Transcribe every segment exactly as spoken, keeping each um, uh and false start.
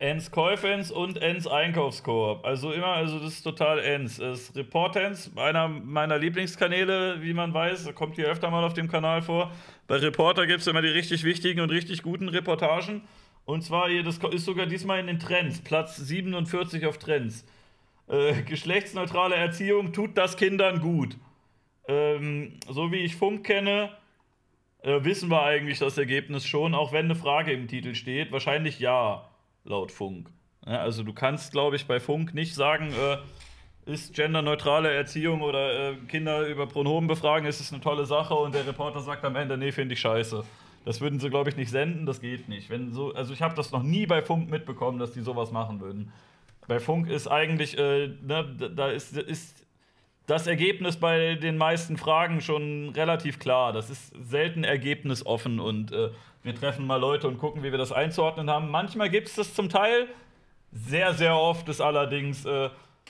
Ens Käufens und Ens Einkaufskorb. Also immer, also das ist total Ens. Das ist Reportens, einer meiner Lieblingskanäle, wie man weiß, kommt hier öfter mal auf dem Kanal vor. Bei Reporter gibt es immer die richtig wichtigen und richtig guten Reportagen. Und zwar hier, das ist sogar diesmal in den Trends, Platz siebenundvierzig auf Trends. Äh, geschlechtsneutrale Erziehung tut das Kindern gut. Ähm, so wie ich Funk kenne, äh, wissen wir eigentlich das Ergebnis schon, auch wenn eine Frage im Titel steht. Wahrscheinlich ja, laut Funk. Ja, also du kannst, glaube ich, bei Funk nicht sagen, äh, ist genderneutrale Erziehung oder äh, Kinder über Pronomen befragen, ist es eine tolle Sache und der Reporter sagt am Ende, nee, finde ich scheiße. Das würden sie, glaube ich, nicht senden, das geht nicht. Wenn so, also ich habe das noch nie bei Funk mitbekommen, dass die sowas machen würden. Bei Funk ist eigentlich, äh, ne, da ist, ist das Ergebnis bei den meisten Fragen schon relativ klar. Das ist selten ergebnisoffen und äh, wir treffen mal Leute und gucken, wie wir das einzuordnen haben. Manchmal gibt es das zum Teil. Sehr, sehr oft ist allerdings äh,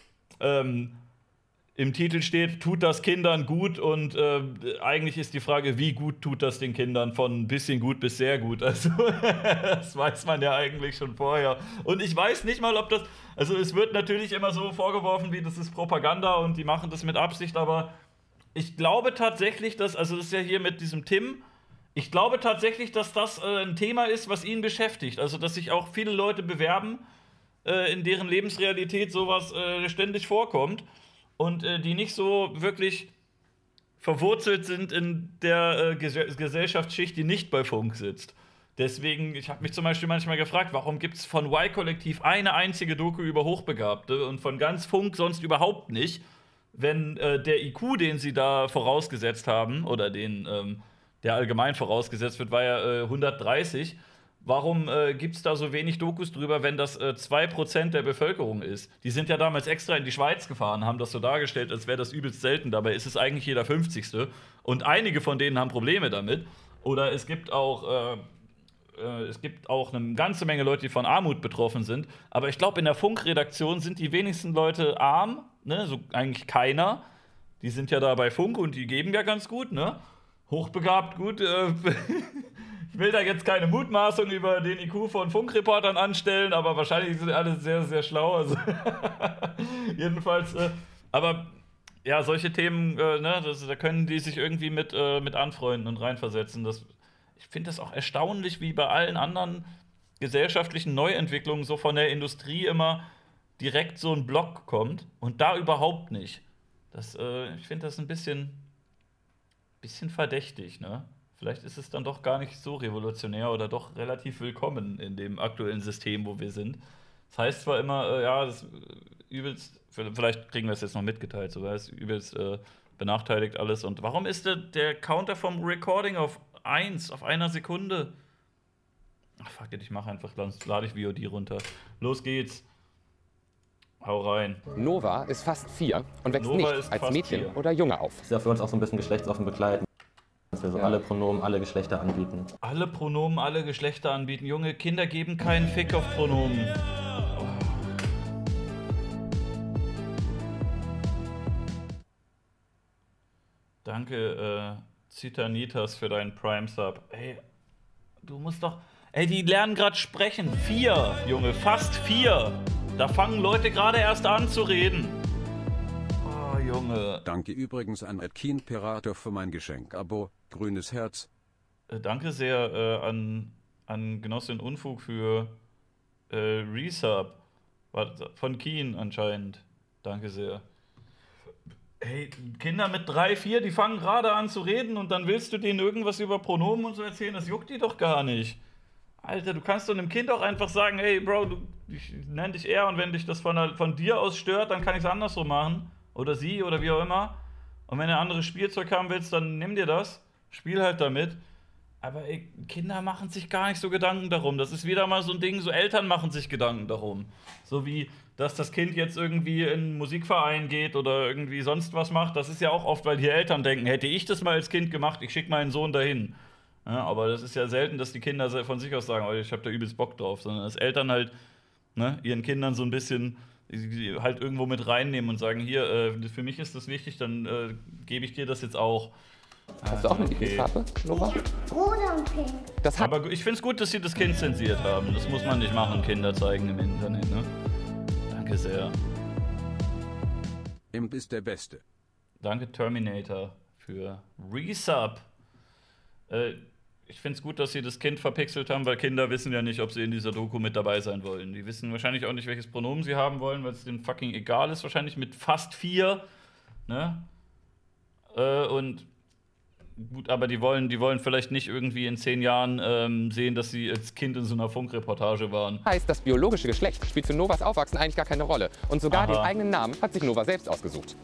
ähm, im Titel steht, tut das Kindern gut und äh, eigentlich ist die Frage, wie gut tut das den Kindern von ein bisschen gut bis sehr gut. Also das weiß man ja eigentlich schon vorher. Und ich weiß nicht mal, ob das, also es wird natürlich immer so vorgeworfen, wie das ist Propaganda und die machen das mit Absicht, aber ich glaube tatsächlich, dass, also das ist ja hier mit diesem Tim, ich glaube tatsächlich, dass das äh, ein Thema ist, was ihn beschäftigt. Also dass sich auch viele Leute bewerben, äh, in deren Lebensrealität sowas äh, ständig vorkommt. Und äh, die nicht so wirklich verwurzelt sind in der äh, Ges Gesellschaftsschicht, die nicht bei Funk sitzt. Deswegen, ich habe mich zum Beispiel manchmal gefragt, warum gibt es von Y-Kollektiv eine einzige Doku über Hochbegabte und von ganz Funk sonst überhaupt nicht, wenn äh, der I Q, den sie da vorausgesetzt haben, oder den, ähm, der allgemein vorausgesetzt wird, war ja äh, hundertdreißig. Warum äh, gibt es da so wenig Dokus drüber, wenn das äh, zwei Prozent der Bevölkerung ist? Die sind ja damals extra in die Schweiz gefahren, haben das so dargestellt, als wäre das übelst selten. Dabei ist es eigentlich jeder fünfzigste. Und einige von denen haben Probleme damit. Oder es gibt auch, äh, äh, es gibt auch eine ganze Menge Leute, die von Armut betroffen sind. Aber ich glaube, in der Funkredaktion sind die wenigsten Leute arm, ne? So eigentlich keiner. Die sind ja da bei Funk und die geben ja ganz gut, ne? Hochbegabt, gut. Äh, Ich will da jetzt keine Mutmaßung über den I Q von Funkreportern anstellen, aber wahrscheinlich sind alle sehr, sehr schlau. Also jedenfalls, äh, aber ja, solche Themen, äh, ne, das, da können die sich irgendwie mit, äh, mit anfreunden und reinversetzen. Das, ich finde das auch erstaunlich, wie bei allen anderen gesellschaftlichen Neuentwicklungen so von der Industrie immer direkt so ein Block kommt und da überhaupt nicht. Das, äh, ich finde das ein bisschen, bisschen verdächtig, ne? Vielleicht ist es dann doch gar nicht so revolutionär oder doch relativ willkommen in dem aktuellen System, wo wir sind. Das heißt zwar immer, äh, ja, das ist übelst, vielleicht kriegen wir es jetzt noch mitgeteilt, sogar ist übelst äh, benachteiligt alles. Und warum ist der, der Counter vom Recording auf eins, auf einer Sekunde? Ach, fuck it, ich mach einfach, sonst lade ich V O D runter. Los geht's. Hau rein. Nova ist fast vier und wächst Nova nicht als Mädchen vier. Oder Junge auf. Ist ja für uns auch so ein bisschen geschlechtsoffen begleiten. Dass wir so ja. alle Pronomen, alle Geschlechter anbieten. Alle Pronomen, alle Geschlechter anbieten. Junge, Kinder geben keinen Fick auf Pronomen. Oh. Danke, äh, Zitanitas, für deinen Prime-Sub. Ey, du musst doch... Ey, die lernen gerade sprechen. Vier, Junge, fast vier. Da fangen Leute gerade erst an zu reden. Oh, Junge. Danke übrigens an Edkin Pirater für mein Geschenk-Abo. Grünes Herz. Äh, danke sehr äh, an, an Genossin Unfug für äh, Resub. Von Keen anscheinend. Danke sehr. Hey, Kinder mit drei, vier, die fangen gerade an zu reden und dann willst du denen irgendwas über Pronomen und so erzählen. Das juckt die doch gar nicht. Alter, du kannst doch einem Kind auch einfach sagen, hey, Bro, du, ich nenne dich er und wenn dich das von, von dir aus stört, dann kann ich es andersrum machen. Oder sie oder wie auch immer. Und wenn du ein anderes Spielzeug haben willst, dann nimm dir das. Spiel halt damit. Aber ey, Kinder machen sich gar nicht so Gedanken darum. Das ist wieder mal so ein Ding, so Eltern machen sich Gedanken darum. So wie, dass das Kind jetzt irgendwie in einen Musikverein geht oder irgendwie sonst was macht. Das ist ja auch oft, weil die Eltern denken, hätte ich das mal als Kind gemacht, ich schicke meinen Sohn dahin. Ja, aber das ist ja selten, dass die Kinder von sich aus sagen, oh, ich habe da übelst Bock drauf. Sondern dass Eltern halt, ne, ihren Kindern so ein bisschen halt irgendwo mit reinnehmen und sagen, hier, äh, für mich ist das wichtig, dann äh, gebe ich dir das jetzt auch. Hast du auch eine okay. Lieblingsfarbe, Nova? Rosa und pink. Das hat Aber ich finde es gut, dass sie das Kind zensiert haben. Das muss man nicht machen, Kinder zeigen im Internet, ne? Danke sehr. Imp ist der Beste. Danke Terminator für Resub. Äh, ich finde es gut, dass sie das Kind verpixelt haben, weil Kinder wissen ja nicht, ob sie in dieser Doku mit dabei sein wollen. Die wissen wahrscheinlich auch nicht, welches Pronomen sie haben wollen, weil es denen fucking egal ist, wahrscheinlich mit fast vier. Ne? Äh, und gut, aber die wollen, die wollen vielleicht nicht irgendwie in zehn Jahren ähm, sehen, dass sie als Kind in so einer Funkreportage waren. heißt, das biologische Geschlecht spielt für Novas Aufwachsen eigentlich gar keine Rolle. Und sogar Aha. den eigenen Namen hat sich Nova selbst ausgesucht.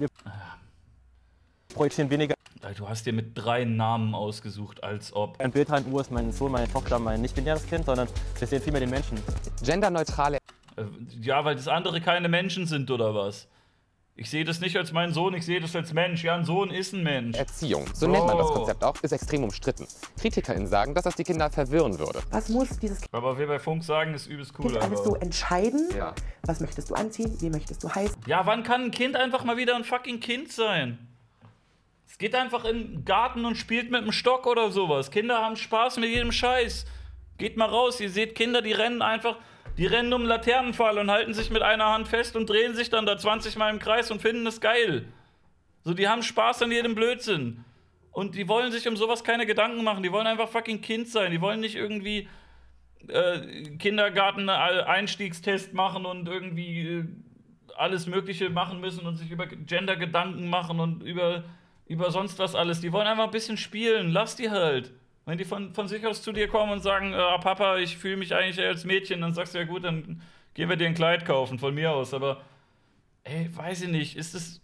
Brötchen weniger. Du hast dir mit drei Namen ausgesucht, als ob. Ein Bild nur ist mein Sohn, meine Tochter, mein nicht-binäres Kind, sondern wir sehen vielmehr den Menschen. Genderneutrale Äh, ja, weil das andere keine Menschen sind, oder was? Ich sehe das nicht als meinen Sohn, ich sehe das als Mensch. Ja, ein Sohn ist ein Mensch. Erziehung, so nennt man das Oh. Konzept auch, ist extrem umstritten. KritikerInnen sagen, dass das die Kinder verwirren würde. Was muss dieses Aber wir bei Funk sagen, ist übelst cool. Kind alles so Aber. entscheiden? Ja. Was möchtest du anziehen? Wie möchtest du heißen? Ja, wann kann ein Kind einfach mal wieder ein fucking Kind sein? Es geht einfach in den Garten und spielt mit einem Stock oder sowas. Kinder haben Spaß mit jedem Scheiß. Geht mal raus, ihr seht Kinder, die rennen einfach, die rennen um einen Laternenpfahl und halten sich mit einer Hand fest und drehen sich dann da zwanzig Mal im Kreis und finden es geil. So, die haben Spaß an jedem Blödsinn. Und die wollen sich um sowas keine Gedanken machen. Die wollen einfach fucking Kind sein. Die wollen nicht irgendwie äh, Kindergarten-Einstiegstest machen und irgendwie äh, alles Mögliche machen müssen und sich über Gender Gedanken machen und über, über sonst was alles. Die wollen einfach ein bisschen spielen. Lass die halt. Wenn die von, von sich aus zu dir kommen und sagen, äh, Papa, ich fühle mich eigentlich eher als Mädchen, dann sagst du, ja gut, dann gehen wir dir ein Kleid kaufen, von mir aus. Aber, ey, weiß ich nicht, ist es...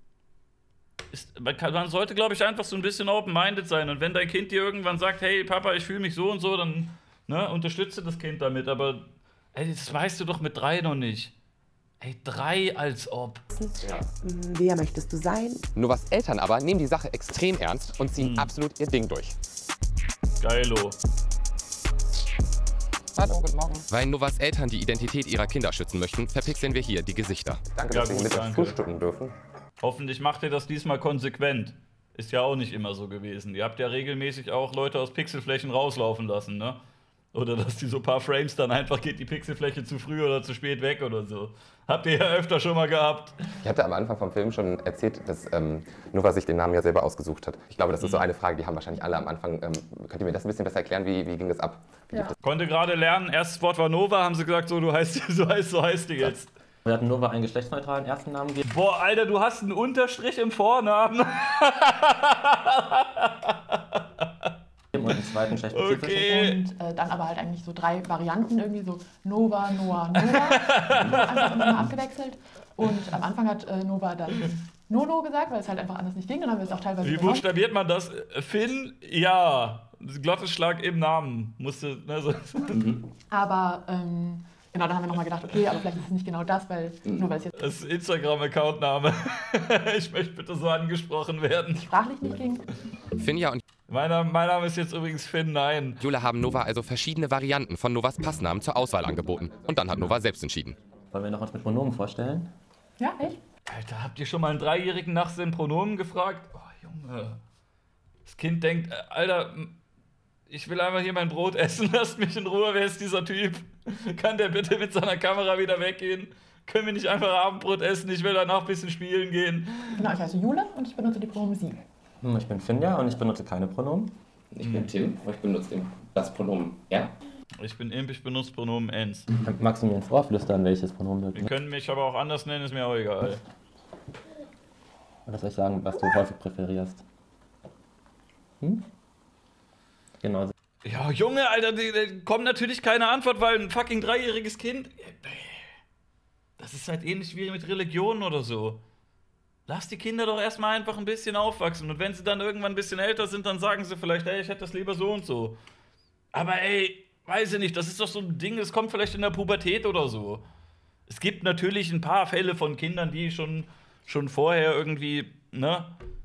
Ist, man, kann, man sollte, glaube ich, einfach so ein bisschen open-minded sein. Und wenn dein Kind dir irgendwann sagt, hey, Papa, ich fühle mich so und so, dann ne, unterstütze das Kind damit. Aber, ey, das weißt du doch mit drei noch nicht. Ey, drei als ob. Hm, Wer möchtest du sein? Novas Eltern aber nehmen die Sache extrem ernst und ziehen Hm. absolut ihr Ding durch. Geilo. Hallo, guten Morgen. Weil Novas Eltern die Identität ihrer Kinder schützen möchten, verpixeln wir hier die Gesichter. Danke, Ja, dass wir gut, mit danke. frühstücken dürfen. Hoffentlich macht ihr das diesmal konsequent. Ist ja auch nicht immer so gewesen. Ihr habt ja regelmäßig auch Leute aus Pixelflächen rauslaufen lassen, ne? Oder dass die so ein paar Frames dann einfach geht die Pixelfläche zu früh oder zu spät weg oder so. Habt ihr ja öfter schon mal gehabt. Ich hatte am Anfang vom Film schon erzählt, dass ähm, Nova sich den Namen ja selber ausgesucht hat. Ich glaube, das ist so eine Frage, die haben wahrscheinlich alle am Anfang. Ähm, könnt ihr mir das ein bisschen besser erklären? Wie, wie ging das ab? Wie Ja. Konnte gerade lernen, erstes Wort war Nova, haben sie gesagt, so, du heißt, so heißt, so heißt die jetzt. Wir hatten Nova einen geschlechtsneutralen ersten Namen gegeben. Boah, Alter, du hast einen Unterstrich im Vornamen. Und einen zweiten geschlechtsspezifischen. Okay. Und äh, dann aber halt eigentlich so drei Varianten, irgendwie so Nova, Noah, Nova. Einfach immer mal abgewechselt. Und am Anfang hat äh, Nova dann Nono gesagt, weil es halt einfach anders nicht ging. Dann haben wir es auch teilweise Wie genommen. buchstabiert man das? Finn, ja. Glottisschlag im Namen. Musste, ne, so. Aber ähm, genau, dann haben wir nochmal gedacht, okay, aber vielleicht ist es nicht genau das, weil nur weil es jetzt Das ist Instagram-Accountname. Ich möchte bitte so angesprochen werden. sprachlich nicht ging. Finja und Meiner, mein Name ist jetzt übrigens Finn, nein. Jule haben Nova also verschiedene Varianten von Novas Passnamen zur Auswahl angeboten. Und dann hat Nova selbst entschieden. Wollen wir noch uns mit Pronomen vorstellen? Ja, echt? Alter, habt ihr schon mal einen Dreijährigen nach seinen Pronomen gefragt? Oh, Junge. Das Kind denkt, äh, Alter, ich will einfach hier mein Brot essen, lasst mich in Ruhe, wer ist dieser Typ? Kann der bitte mit seiner Kamera wieder weggehen? Können wir nicht einfach Abendbrot essen? Ich will danach ein bisschen spielen gehen. Genau, ich heiße Jule und ich benutze die Pronomen sie. Hm, Ich bin Finja und ich benutze keine Pronomen. Ich bin Tim und ich benutze das Pronomen er. Ich bin Imp, ich benutze Pronomen ens. Magst du mir ins Ohr flüstern, welches Pronomen du Wir können mich aber auch anders nennen, ist mir auch egal. Oder soll ich sagen, was du häufig präferierst? Hm? Genau. Ja, Junge, Alter, da kommt natürlich keine Antwort, weil ein fucking dreijähriges Kind. Das ist halt ähnlich wie mit Religion oder so. Lass die Kinder doch erstmal einfach ein bisschen aufwachsen. Und wenn sie dann irgendwann ein bisschen älter sind, dann sagen sie vielleicht, ey, ich hätte das lieber so und so. Aber ey, weiß ich nicht, das ist doch so ein Ding, das kommt vielleicht in der Pubertät oder so. Es gibt natürlich ein paar Fälle von Kindern, die schon, schon vorher irgendwie, ne?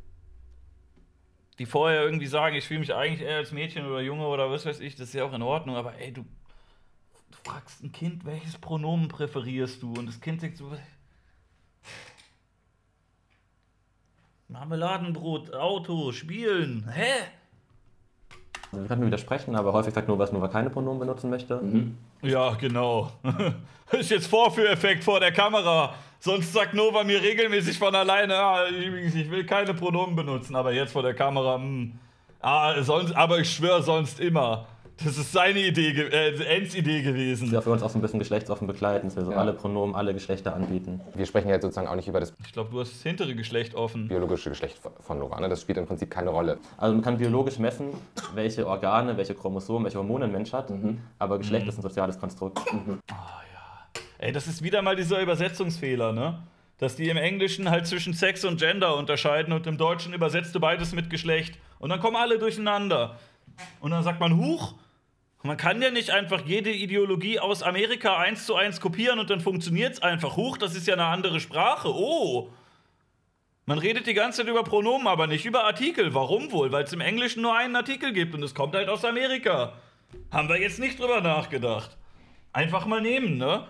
Die vorher irgendwie sagen, ich fühle mich eigentlich eher als Mädchen oder Junge oder was weiß ich, das ist ja auch in Ordnung. Aber ey, du, du fragst ein Kind, welches Pronomen präferierst du? Und das Kind denkt so, Marmeladenbrot, Auto, Spielen. Hä? Also wir können widersprechen, aber häufig sagt Nova, dass Nova keine Pronomen benutzen möchte. Mhm. Ja, genau. Das ist jetzt Vorführeffekt vor der Kamera. Sonst sagt Nova mir regelmäßig von alleine, ah, ich will keine Pronomen benutzen, aber jetzt vor der Kamera, mh. Ah, sonst, aber ich schwöre sonst immer. Das ist seine Idee, äh, Ens Idee gewesen. Das ist ja für uns auch so ein bisschen geschlechtsoffen begleiten, dass wir so Ja. alle Pronomen, alle Geschlechter anbieten. Wir sprechen ja sozusagen auch nicht über das Ich glaube, du hast das hintere Geschlecht offen. biologische Geschlecht von Nova. Ne? Das spielt im Prinzip keine Rolle. Also man kann biologisch messen, welche Organe, welche Chromosomen, welche Hormone ein Mensch hat, Mhm. aber Geschlecht ist ein soziales Konstrukt. Ey, das ist wieder mal dieser Übersetzungsfehler, ne? Dass die im Englischen halt zwischen Sex und Gender unterscheiden und im Deutschen übersetzt du beides mit Geschlecht. Und dann kommen alle durcheinander. Und dann sagt man, huch, man kann ja nicht einfach jede Ideologie aus Amerika eins zu eins kopieren und dann funktioniert es einfach. Huch, das ist ja eine andere Sprache. Oh. Man redet die ganze Zeit über Pronomen, aber nicht über Artikel. Warum wohl? Weil es im Englischen nur einen Artikel gibt und es kommt halt aus Amerika. Haben wir jetzt nicht drüber nachgedacht. Einfach mal nehmen, ne?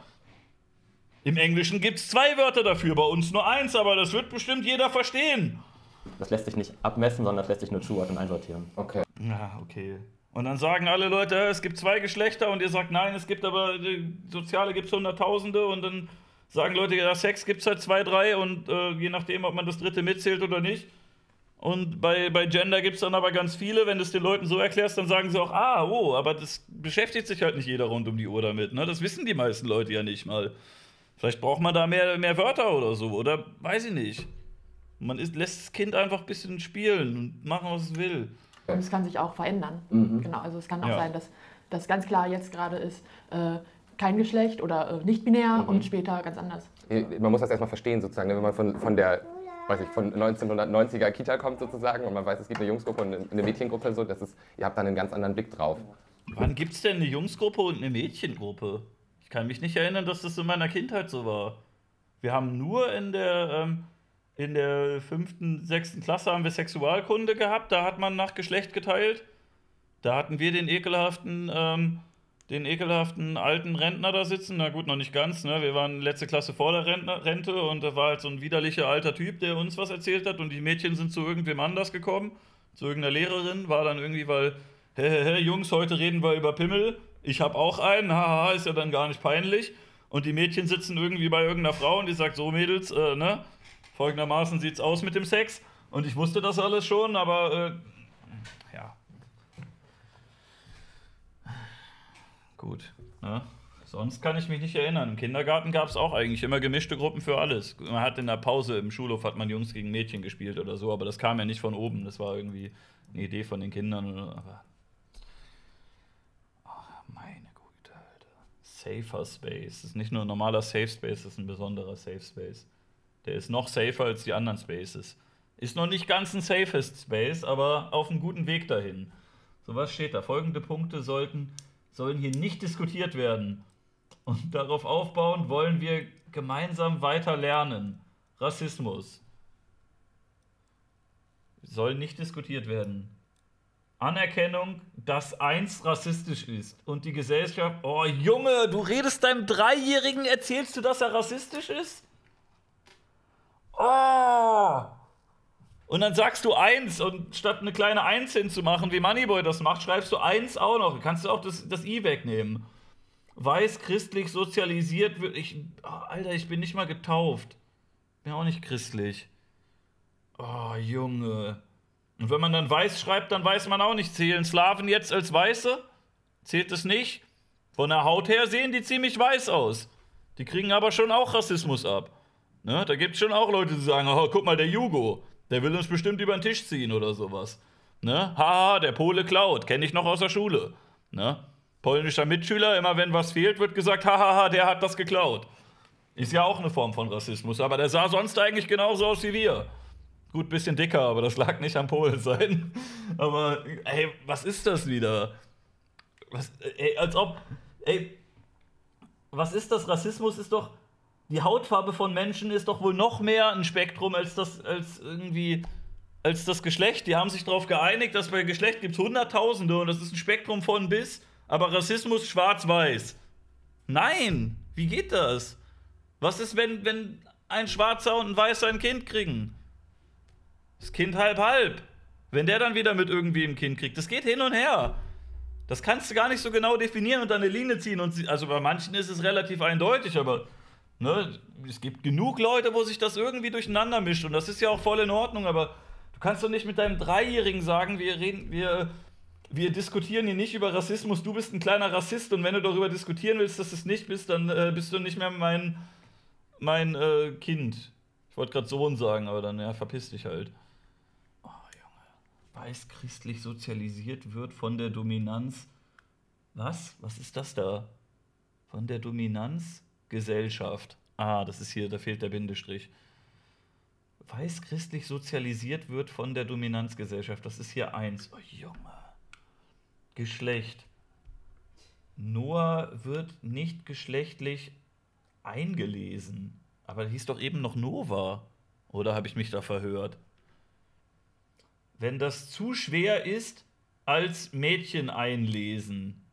Im Englischen gibt es zwei Wörter dafür, bei uns nur eins, aber das wird bestimmt jeder verstehen. Das lässt sich nicht abmessen, sondern das lässt sich nur zuordnen und einsortieren. Okay. Ja, okay. Und dann sagen alle Leute, es gibt zwei Geschlechter und ihr sagt, nein, es gibt aber, die Soziale gibt es Hunderttausende und dann sagen Leute, ja, Sex gibt es halt zwei, drei und äh, je nachdem, ob man das dritte mitzählt oder nicht. Und bei, bei Gender gibt es dann aber ganz viele, wenn du es den Leuten so erklärst, dann sagen sie auch, ah, oh, aber das beschäftigt sich halt nicht jeder rund um die Uhr damit, ne? Das wissen die meisten Leute ja nicht mal. Vielleicht braucht man da mehr, mehr Wörter oder so, oder weiß ich nicht. Man ist, lässt das Kind einfach ein bisschen spielen und machen, was es will. Und es kann sich auch verändern. Mhm. Genau, also es kann auch Ja. sein, dass das ganz klar jetzt gerade ist, äh, kein Geschlecht oder äh, nicht binär Mhm. und später ganz anders. Man muss das erstmal verstehen, sozusagen, ne? Wenn man von, von der weiß ich, von neunzehnhundertneunziger Kita kommt sozusagen und man weiß, es gibt eine Jungsgruppe und eine Mädchengruppe, so, das ist, ihr habt dann einen ganz anderen Blick drauf. Wann gibt's denn eine Jungsgruppe und eine Mädchengruppe? Ich kann mich nicht erinnern, dass das in meiner Kindheit so war. Wir haben nur in der, ähm, in der fünften, sechsten Klasse haben wir Sexualkunde gehabt, da hat man nach Geschlecht geteilt. Da hatten wir den ekelhaften, ähm, den ekelhaften alten Rentner da sitzen. Na gut, noch nicht ganz, ne? Wir waren letzte Klasse vor der Rentner, Rente und da war halt so ein widerlicher alter Typ, der uns was erzählt hat und die Mädchen sind zu irgendwem anders gekommen, zu irgendeiner Lehrerin, war dann irgendwie, weil, hä, hä, hä, Jungs, heute reden wir über Pimmel, ich hab auch einen, haha, ist ja dann gar nicht peinlich. Und die Mädchen sitzen irgendwie bei irgendeiner Frau und die sagt, so Mädels, äh, ne, folgendermaßen sieht's aus mit dem Sex. Und ich wusste das alles schon, aber, äh, ja. Gut, ne? Sonst kann ich mich nicht erinnern. Im Kindergarten gab es auch eigentlich immer gemischte Gruppen für alles. Man hat in der Pause im Schulhof hat man Jungs gegen Mädchen gespielt oder so, aber das kam ja nicht von oben. Das war irgendwie eine Idee von den Kindern. Aber ach, meine Güte, Alter. Safer Space. Das ist nicht nur ein normaler Safe Space, das ist ein besonderer Safe Space. Der ist noch safer als die anderen Spaces. Ist noch nicht ganz ein safest Space, aber auf einem guten Weg dahin. So, was steht da? Folgende Punkte sollten, sollen hier nicht diskutiert werden. Und darauf aufbauend wollen wir gemeinsam weiter lernen. Rassismus soll nicht diskutiert werden. Anerkennung, dass eins rassistisch ist und die Gesellschaft... Oh, Junge, du redest deinem Dreijährigen, erzählst du, dass er rassistisch ist? Oh! Und dann sagst du eins und statt eine kleine eins hinzumachen, wie Moneyboy das macht, schreibst du eins auch noch. Kannst du auch das, das I wegnehmen. Weiß, christlich, sozialisiert wird. Ich, oh, Alter, ich bin nicht mal getauft. Bin auch nicht christlich. Oh, Junge. Und wenn man dann weiß schreibt, dann weiß man auch nicht. Zählen Slawen jetzt als Weiße? Zählt es nicht? Von der Haut her sehen die ziemlich weiß aus. Die kriegen aber schon auch Rassismus ab. Ne? Da gibt es schon auch Leute, die sagen, oh, guck mal, der Jugo, der will uns bestimmt über den Tisch ziehen oder sowas. Ne? Haha, der Pole klaut, kenne ich noch aus der Schule. Ne? Polnischer Mitschüler, immer wenn was fehlt, wird gesagt, hahaha, der hat das geklaut. Ist ja auch eine Form von Rassismus, aber der sah sonst eigentlich genauso aus wie wir. Gut, bisschen dicker, aber das lag nicht am Polen sein. Aber, ey, was ist das wieder? Was, ey, als ob, ey, was ist das? Rassismus ist doch, die Hautfarbe von Menschen ist doch wohl noch mehr ein Spektrum als das, als irgendwie, als das Geschlecht. Die haben sich darauf geeinigt, dass bei Geschlecht gibt es Hunderttausende und das ist ein Spektrum von bis, aber Rassismus schwarz-weiß. Nein, wie geht das? Was ist, wenn, wenn ein Schwarzer und ein Weißer ein Kind kriegen? Das Kind halb halb. Wenn der dann wieder mit irgendwie ein Kind kriegt, das geht hin und her. Das kannst du gar nicht so genau definieren und dann eine Linie ziehen. Und sie, also bei manchen ist es relativ eindeutig, aber ne, es gibt genug Leute, wo sich das irgendwie durcheinander mischt. Und das ist ja auch voll in Ordnung, aber du kannst doch nicht mit deinem Dreijährigen sagen, wir reden, wir, wir diskutieren hier nicht über Rassismus, du bist ein kleiner Rassist und wenn du darüber diskutieren willst, dass du es nicht bist, dann äh, bist du nicht mehr mein, mein äh, Kind. Ich wollte gerade Sohn sagen, aber dann, ja, verpiss dich halt. Oh, Junge. Weißchristlich sozialisiert wird von der Dominanz. Was? Was ist das da? Von der Dominanzgesellschaft. Ah, das ist hier, da fehlt der Bindestrich. Weißchristlich sozialisiert wird von der Dominanzgesellschaft. Das ist hier eins. Oh, Junge. Geschlecht. Noah wird nicht geschlechtlich eingelesen. Aber hieß doch eben noch Nova. Oder habe ich mich da verhört? Wenn das zu schwer ist, als Mädchen einlesen.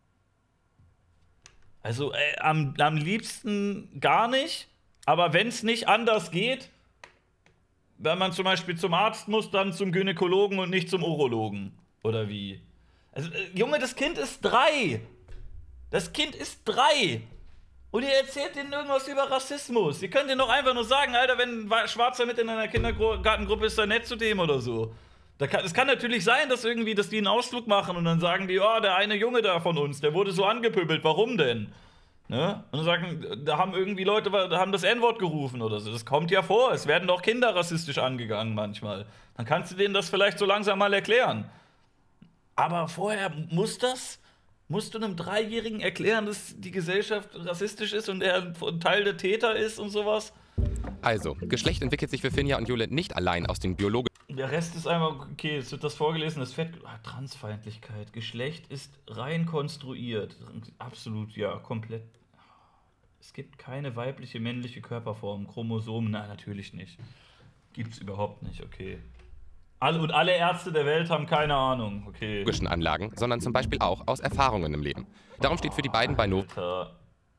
Also äh, am, am liebsten gar nicht. Aber wenn es nicht anders geht, wenn man zum Beispiel zum Arzt muss, dann zum Gynäkologen und nicht zum Urologen. Oder wie? Also, äh, Junge, das Kind ist drei. Das Kind ist drei. Und ihr erzählt denen irgendwas über Rassismus. Ihr könnt denen doch einfach nur sagen, Alter, wenn ein Schwarzer mit in einer Kindergartengruppe ist, sei nett zu dem oder so. Da kann, es kann natürlich sein, dass irgendwie, dass die einen Ausflug machen und dann sagen die, oh, der eine Junge da von uns, der wurde so angepöbelt, warum denn? Ne? Und dann sagen, da haben irgendwie Leute, da haben das N-Wort gerufen oder so. Das kommt ja vor, es werden doch Kinder rassistisch angegangen manchmal. Dann kannst du denen das vielleicht so langsam mal erklären. Aber vorher muss das... Musst du einem Dreijährigen erklären, dass die Gesellschaft rassistisch ist und er ein Teil der Täter ist und sowas? Also, Geschlecht entwickelt sich für Finja und Jule nicht allein aus den biologischen... Der Rest ist einfach, okay, es wird das vorgelesen, das Fett... Ah, Transfeindlichkeit. Geschlecht ist rein konstruiert. Absolut, ja, komplett. Es gibt keine weibliche, männliche Körperform. Chromosomen, nein, natürlich nicht. Gibt's überhaupt nicht, okay. Alle, und alle Ärzte der Welt haben keine Ahnung, okay. Anlagen, sondern zum Beispiel auch aus Erfahrungen im Leben. Darum steht für die beiden bei Nova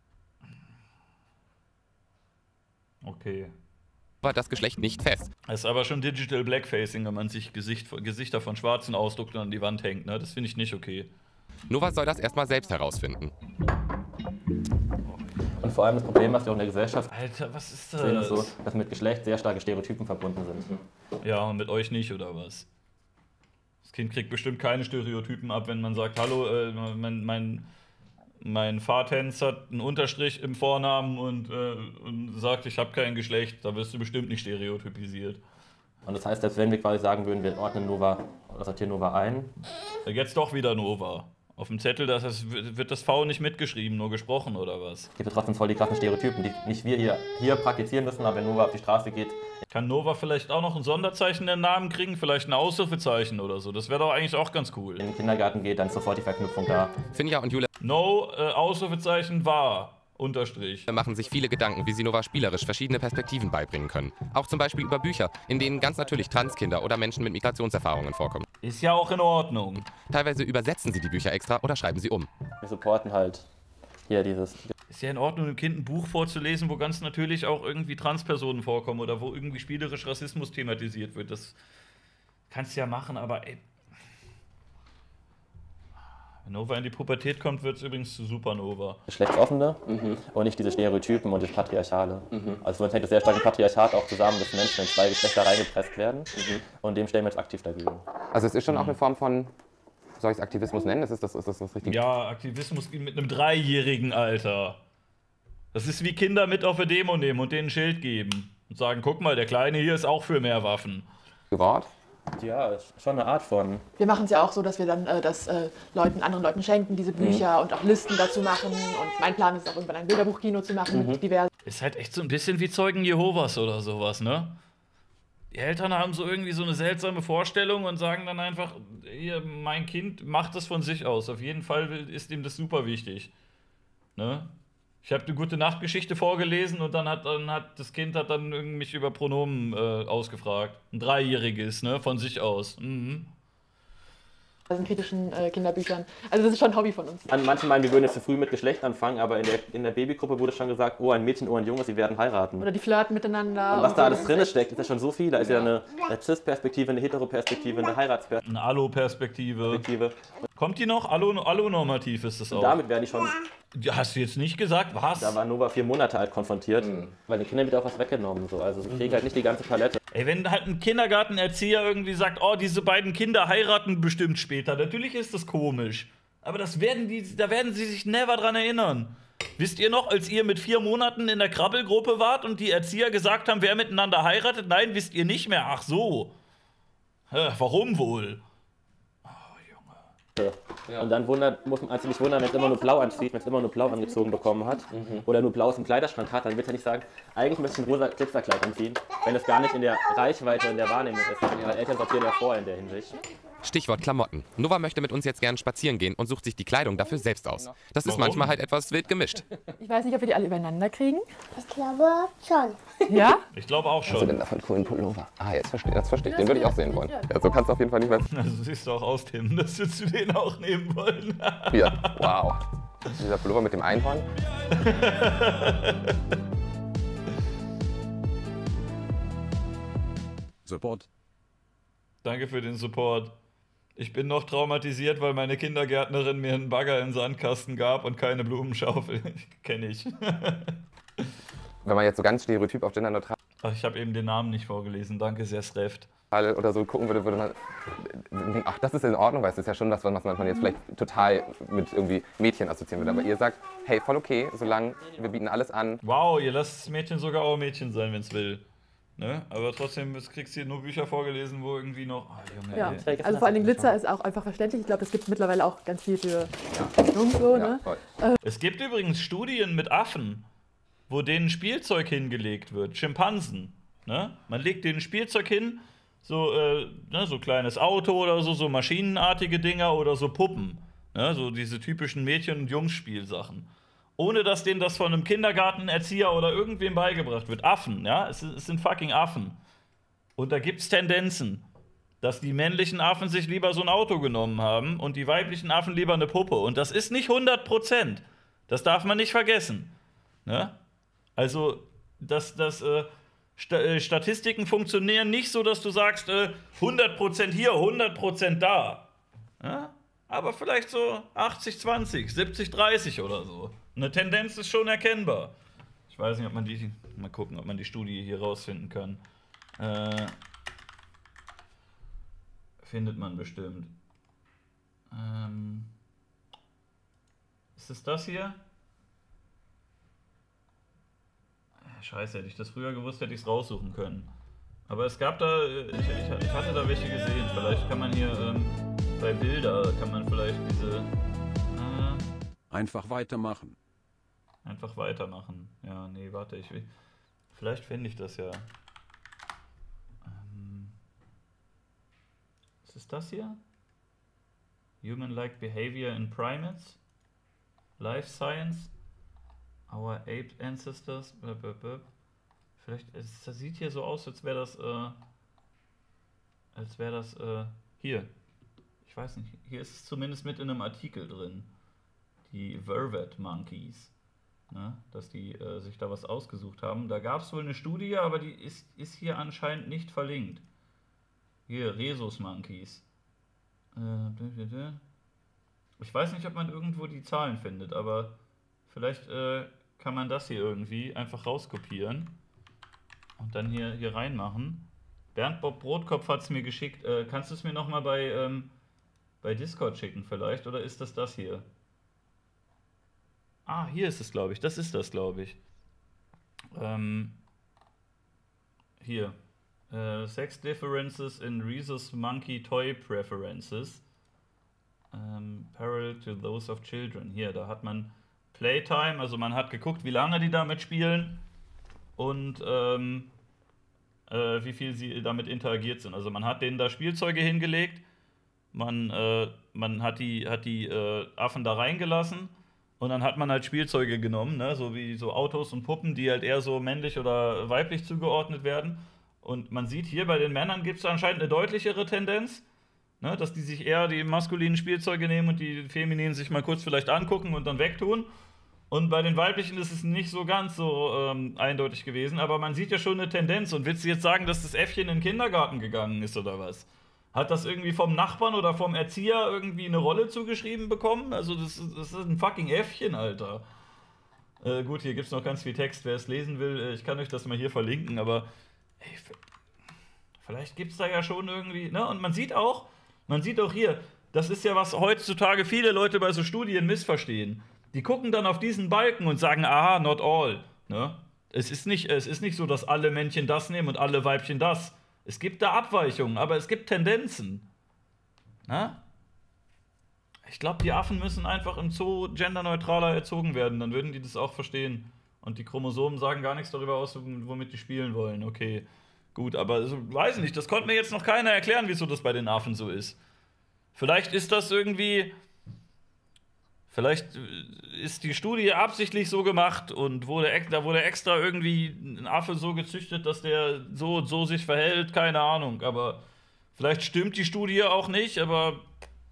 okay. das Geschlecht nicht fest. Es ist aber schon Digital Blackfacing, wenn man sich Gesicht, Gesichter von Schwarzen ausdruckt und an die Wand hängt, ne? Das finde ich nicht okay. Nova soll das erstmal selbst herausfinden. Und vor allem das Problem, was wir auch in der Gesellschaft Alter, was ist sehen, ist das? so, dass mit Geschlecht sehr starke Stereotypen verbunden sind. Ja, und mit euch nicht, oder was? Das Kind kriegt bestimmt keine Stereotypen ab, wenn man sagt, hallo, äh, mein, mein, mein Vaterhens hat einen Unterstrich im Vornamen und, äh, und sagt, ich habe kein Geschlecht. Da wirst du bestimmt nicht stereotypisiert. Und das heißt, selbst wenn wir quasi sagen würden, wir ordnen Nova oder sortieren Nova ein. Jetzt doch wieder Nova. Auf dem Zettel das heißt, wird das V nicht mitgeschrieben, nur gesprochen, oder was? Es gibt ja trotzdem voll die krassen Stereotypen, die nicht wir hier, hier praktizieren müssen, aber wenn Nova auf die Straße geht. Kann Nova vielleicht auch noch ein Sonderzeichen in den Namen kriegen? Vielleicht ein Ausrufezeichen oder so? Das wäre doch eigentlich auch ganz cool. In den Kindergarten geht, dann ist sofort die Verknüpfung da. Finja und Jule No, äh, Ausrufezeichen war. Unterstrich. machen sich viele Gedanken, wie sie Nova spielerisch verschiedene Perspektiven beibringen können. Auch zum Beispiel über Bücher, in denen ganz natürlich Transkinder oder Menschen mit Migrationserfahrungen vorkommen. Ist ja auch in Ordnung. Teilweise übersetzen sie die Bücher extra oder schreiben sie um. Wir supporten halt hier dieses. Ist ja in Ordnung, dem Kind ein Buch vorzulesen, wo ganz natürlich auch irgendwie Transpersonen vorkommen oder wo irgendwie spielerisch Rassismus thematisiert wird. Das kannst du ja machen, aber ey. Wenn Nova in die Pubertät kommt, wird es übrigens zu Supernova. Geschlechtsoffene mhm. und nicht diese Stereotypen und das Patriarchale. Mhm. Also für uns hängt das sehr stark im Patriarchat auch zusammen, dass Menschen in zwei Geschlechter reingepresst werden mhm. und dem stellen wir jetzt aktiv dagegen. Also es ist schon auch eine Form von, soll ich es Aktivismus nennen? Ist das, ist das das Richtige? Ja, Aktivismus mit einem Dreijährigen, Alter. Das ist wie Kinder mit auf eine Demo nehmen und denen ein Schild geben. Und sagen, guck mal, der Kleine hier ist auch für mehr Waffen. Wort? Ja, ist schon eine Art von. Wir machen es ja auch so, dass wir dann äh, das äh, Leuten, anderen Leuten schenken, diese Bücher mhm. und auch Listen dazu machen. Und mein Plan ist auch irgendwann ein Bilderbuchkino zu machen mhm. mit diversen. Ist halt echt so ein bisschen wie Zeugen Jehovas oder sowas, ne? Die Eltern haben so irgendwie so eine seltsame Vorstellung und sagen dann einfach, hier, mein Kind macht das von sich aus. Auf jeden Fall ist ihm das super wichtig. Ne? Ich habe eine gute Nachtgeschichte vorgelesen und dann hat, dann hat das Kind hat dann mich über Pronomen äh, ausgefragt. Ein Dreijähriges, ne, von sich aus. Mhm. in kritischen äh, Kinderbüchern. Also das ist schon ein Hobby von uns. An manchen meinen, wir würden jetzt zu früh mit Geschlecht anfangen, aber in der, in der Babygruppe wurde schon gesagt, oh, ein Mädchen, oh, ein Junge, sie werden heiraten. Oder die flirten miteinander. Und was und da so. alles drin steckt, ist ja schon so viel. Da ist ja eine, eine Cis-Perspektive, eine Hetero-Perspektive, eine Heiratsperspektive. Eine Alu-Perspektive. Kommt die noch? Alu- Alu-normativ ist das auch. Und damit werden die schon, Ja, hast du jetzt nicht gesagt? Was? da war Nova vier Monate alt konfrontiert, weil den Kindern wird auch was weggenommen. So. Also sie kriegen halt nicht die ganze Palette. Ey, wenn halt ein Kindergartenerzieher irgendwie sagt, oh, diese beiden Kinder heiraten bestimmt später, natürlich ist das komisch. Aber das werden die, da werden sie sich never dran erinnern. Wisst ihr noch, als ihr mit vier Monaten in der Krabbelgruppe wart und die Erzieher gesagt haben, wer miteinander heiratet? Nein, wisst ihr nicht mehr. Ach so. Hä, warum wohl? Ja. Und dann wundert, muss man sich nicht wundern, wenn es immer nur blau anzieht, wenn es immer nur blau angezogen bekommen hat mhm. oder nur blaues im Kleiderschrank hat, dann wird er nicht sagen, eigentlich möchte ich ein rosa Glitzerkleid anziehen, wenn es gar nicht in der Reichweite und der Wahrnehmung ist. Weil Eltern sortieren ja vor in der Hinsicht. Stichwort Klamotten. Nova möchte mit uns jetzt gern spazieren gehen und sucht sich die Kleidung dafür selbst aus. Das ist Warum? manchmal halt etwas wild gemischt. Ich weiß nicht, ob wir die alle übereinander kriegen. Ich glaube schon. Ja? Ich glaube auch Was hast du schon. denn da für einen coolen Pullover? Ah, jetzt verstehe das verstehe ich. Den würde ich auch sehen wollen. Ja, so kannst du auf jeden Fall nicht mehr. Also siehst du auch aus, Tim, dass wir zu denen auch nehmen wollen. Hier, wow. Dieser Pullover mit dem Einhorn. Support. Danke für den Support. Ich bin noch traumatisiert, weil meine Kindergärtnerin mir einen Bagger in den Sandkasten gab und keine Blumenschaufel. Kenne ich. Wenn man jetzt so ganz stereotyp auf genderneutral Ach, ich habe eben den Namen nicht vorgelesen. Danke, sehr Sreft. oder so gucken würde, würde man denken, ach, das ist in Ordnung, weil es ist ja schon was, was man jetzt vielleicht total mit irgendwie Mädchen assoziieren würde. Aber ihr sagt, hey, voll okay, solange wir bieten alles an. Wow, ihr lasst das Mädchen sogar auch Mädchen sein, wenn es will. Ne? Aber trotzdem kriegst du hier nur Bücher vorgelesen, wo irgendwie noch... Ah, Junge, Ja, ey. also vor allem Glitzer ist auch einfach verständlich. Ich glaube, es gibt mittlerweile auch ganz viel für Jungs so, Ja, ne? voll. Es gibt übrigens Studien mit Affen, wo denen Spielzeug hingelegt wird. Schimpansen. Ne? Man legt denen Spielzeug hin, so, äh, ne, so kleines Auto oder so, so maschinenartige Dinger oder so Puppen. Ne? So diese typischen Mädchen- und Jungsspielsachen. Ohne dass denen das von einem Kindergartenerzieher oder irgendwem beigebracht wird. Affen, ja? Es, es sind fucking Affen. Und da gibt es Tendenzen, dass die männlichen Affen sich lieber so ein Auto genommen haben und die weiblichen Affen lieber eine Puppe. Und das ist nicht hundert Prozent. Das darf man nicht vergessen. Ne? Also, das, das, äh, St äh, Statistiken funktionieren nicht so, dass du sagst, äh, hundert Prozent hier, hundert Prozent da. Ja? Aber vielleicht so achtzig zwanzig, siebzig dreißig oder so. Eine Tendenz ist schon erkennbar. Ich weiß nicht, ob man die. Mal gucken, ob man die Studie hier rausfinden kann. Äh, findet man bestimmt. Ähm, ist es das hier? Scheiße, hätte ich das früher gewusst, hätte ich es raussuchen können. Aber es gab da, ich, ich, ich hatte da welche gesehen. Vielleicht kann man hier ähm, bei Bilder, kann man vielleicht diese... Äh, Einfach weitermachen. einfach weitermachen. Ja, nee, warte, ich will... Vielleicht finde ich das ja. Ähm, ist es das hier? Human-like behavior in primates? Life science? Our ape ancestors? Vielleicht, es das sieht hier so aus, als wäre das, äh, als wäre das, äh, hier. Ich weiß nicht, hier ist es zumindest mit in einem Artikel drin. Die Vervet Monkeys. Ne, dass die äh, sich da was ausgesucht haben. Da gab es wohl eine Studie, aber die ist, ist hier anscheinend nicht verlinkt. Hier, Rhesus Monkeys. Äh, ich weiß nicht, ob man irgendwo die Zahlen findet, aber vielleicht äh, kann man das hier irgendwie einfach rauskopieren und dann hier, hier reinmachen. Bernd Bob Brotkopf hat es mir geschickt. Äh, kannst du es mir nochmal bei, ähm, bei Discord schicken vielleicht? Oder ist das das hier? Ah, hier ist es, glaube ich. Das ist das, glaube ich. Ähm, hier. Äh, Sex Differences in Rhesus Monkey Toy Preferences. Ähm, parallel to those of children. Hier, da hat man Playtime, also man hat geguckt, wie lange die damit spielen und ähm, äh, wie viel sie damit interagiert sind. Also man hat denen da Spielzeuge hingelegt, man, äh, man hat die, hat die äh, Affen da reingelassen. Und dann hat man halt Spielzeuge genommen, ne? So wie so Autos und Puppen, die halt eher so männlich oder weiblich zugeordnet werden. Und man sieht hier, bei den Männern gibt es anscheinend eine deutlichere Tendenz. Ne? Dass die sich eher die maskulinen Spielzeuge nehmen und die femininen sich mal kurz vielleicht angucken und dann wegtun. Und bei den weiblichen ist es nicht so ganz so ähm, eindeutig gewesen, aber man sieht ja schon eine Tendenz. Und willst du jetzt sagen, dass das Äffchen in den Kindergarten gegangen ist oder was? Hat das irgendwie vom Nachbarn oder vom Erzieher irgendwie eine Rolle zugeschrieben bekommen? Also das ist, das ist ein fucking Äffchen, Alter. Äh, gut, hier gibt es noch ganz viel Text, wer es lesen will. Äh, ich kann euch das mal hier verlinken, aber ey, vielleicht gibt es da ja schon irgendwie, ne? Und man sieht auch, man sieht auch hier, das ist ja, was heutzutage viele Leute bei so Studien missverstehen. Die gucken dann auf diesen Balken und sagen, aha, not all. Ne? Es ist nicht, es ist nicht so, dass alle Männchen das nehmen und alle Weibchen das. Es gibt da Abweichungen, aber es gibt Tendenzen. Na? Ich glaube, die Affen müssen einfach im Zoo genderneutraler erzogen werden. Dann würden die das auch verstehen. Und die Chromosomen sagen gar nichts darüber aus, womit die spielen wollen. Okay, gut, aber also, weiß nicht, das konnte mir jetzt noch keiner erklären, wieso das bei den Affen so ist. Vielleicht ist das irgendwie... Vielleicht ist die Studie absichtlich so gemacht und wurde, da wurde extra irgendwie ein Affe so gezüchtet, dass der so und so sich verhält, keine Ahnung. Aber vielleicht stimmt die Studie auch nicht, aber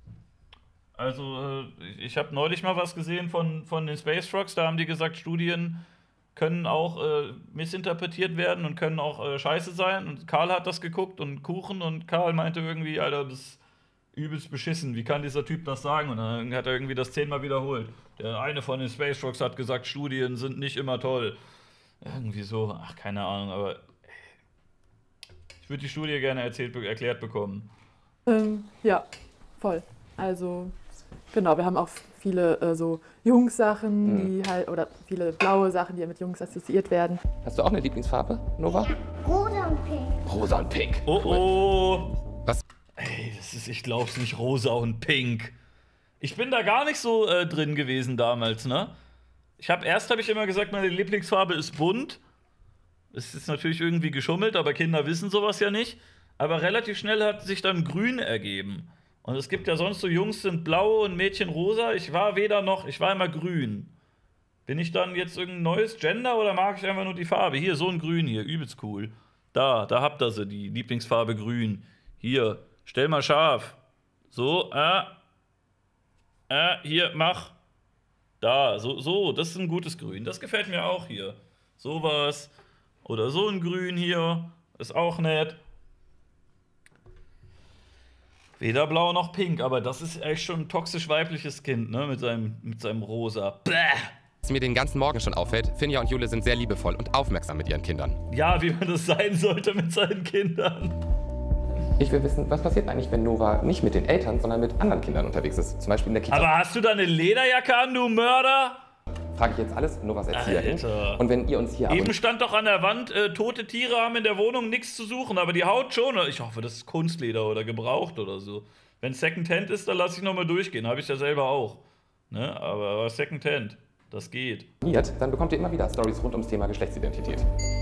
also ich habe neulich mal was gesehen von, von den Space Frogs, da haben die gesagt, Studien können auch äh, missinterpretiert werden und können auch äh, scheiße sein. Und Karl hat das geguckt und Kuchen und Karl meinte irgendwie, Alter, das übelst beschissen, wie kann dieser Typ das sagen? Und dann hat er irgendwie das zehnmal wiederholt. Der eine von den Space Frogs hat gesagt, Studien sind nicht immer toll. Irgendwie so, ach, keine Ahnung, aber ich würde die Studie gerne erzählt, erklärt bekommen. Ähm, ja, voll. Also, genau, wir haben auch viele äh, so Jungs-Sachen, mhm. die halt, oder viele blaue Sachen, die mit Jungs assoziiert werden. Hast du auch eine Lieblingsfarbe, Nova? Rosa und pink. Rosa und pink. Oh, oh. Was? Ey, das ist, ich glaub's nicht, rosa und pink. Ich bin da gar nicht so äh, drin gewesen damals, ne? Ich hab, erst habe ich immer gesagt, meine Lieblingsfarbe ist bunt. Es ist natürlich irgendwie geschummelt, aber Kinder wissen sowas ja nicht. Aber relativ schnell hat sich dann grün ergeben. Und es gibt ja sonst so, Jungs sind blau und Mädchen rosa. Ich war weder noch, ich war immer grün. Bin ich dann jetzt irgendein neues Gender oder mag ich einfach nur die Farbe? Hier, so ein Grün hier, übelst cool. Da, da habt ihr sie, die Lieblingsfarbe grün. Hier. Stell mal scharf. So, äh. Äh, hier, mach. Da, so, so, das ist ein gutes Grün. Das gefällt mir auch hier. Sowas. Oder so ein Grün hier. Ist auch nett. Weder blau noch pink, aber das ist echt schon ein toxisch weibliches Kind, ne? Mit seinem, mit seinem Rosa. Bäh. Was mir den ganzen Morgen schon auffällt, Finja und Jule sind sehr liebevoll und aufmerksam mit ihren Kindern. Ja, wie man das sein sollte mit seinen Kindern. Ich will wissen, was passiert eigentlich, wenn Nova nicht mit den Eltern, sondern mit anderen Kindern unterwegs ist? Zum Beispiel in der Kita. Aber hast du da eine Lederjacke an, du Mörder? Frage ich jetzt alles Novas Erzieherin. Alter. Und wenn ihr uns hier... Eben stand doch an der Wand, äh, tote Tiere haben in der Wohnung nichts zu suchen, aber die Haut schon. Ich hoffe, das ist Kunstleder oder gebraucht oder so. Wenn Secondhand ist, dann lasse ich nochmal durchgehen. Habe ich ja selber auch. Ne? Aber, aber Secondhand, das geht. Dann bekommt ihr immer wieder Storys rund ums Thema Geschlechtsidentität.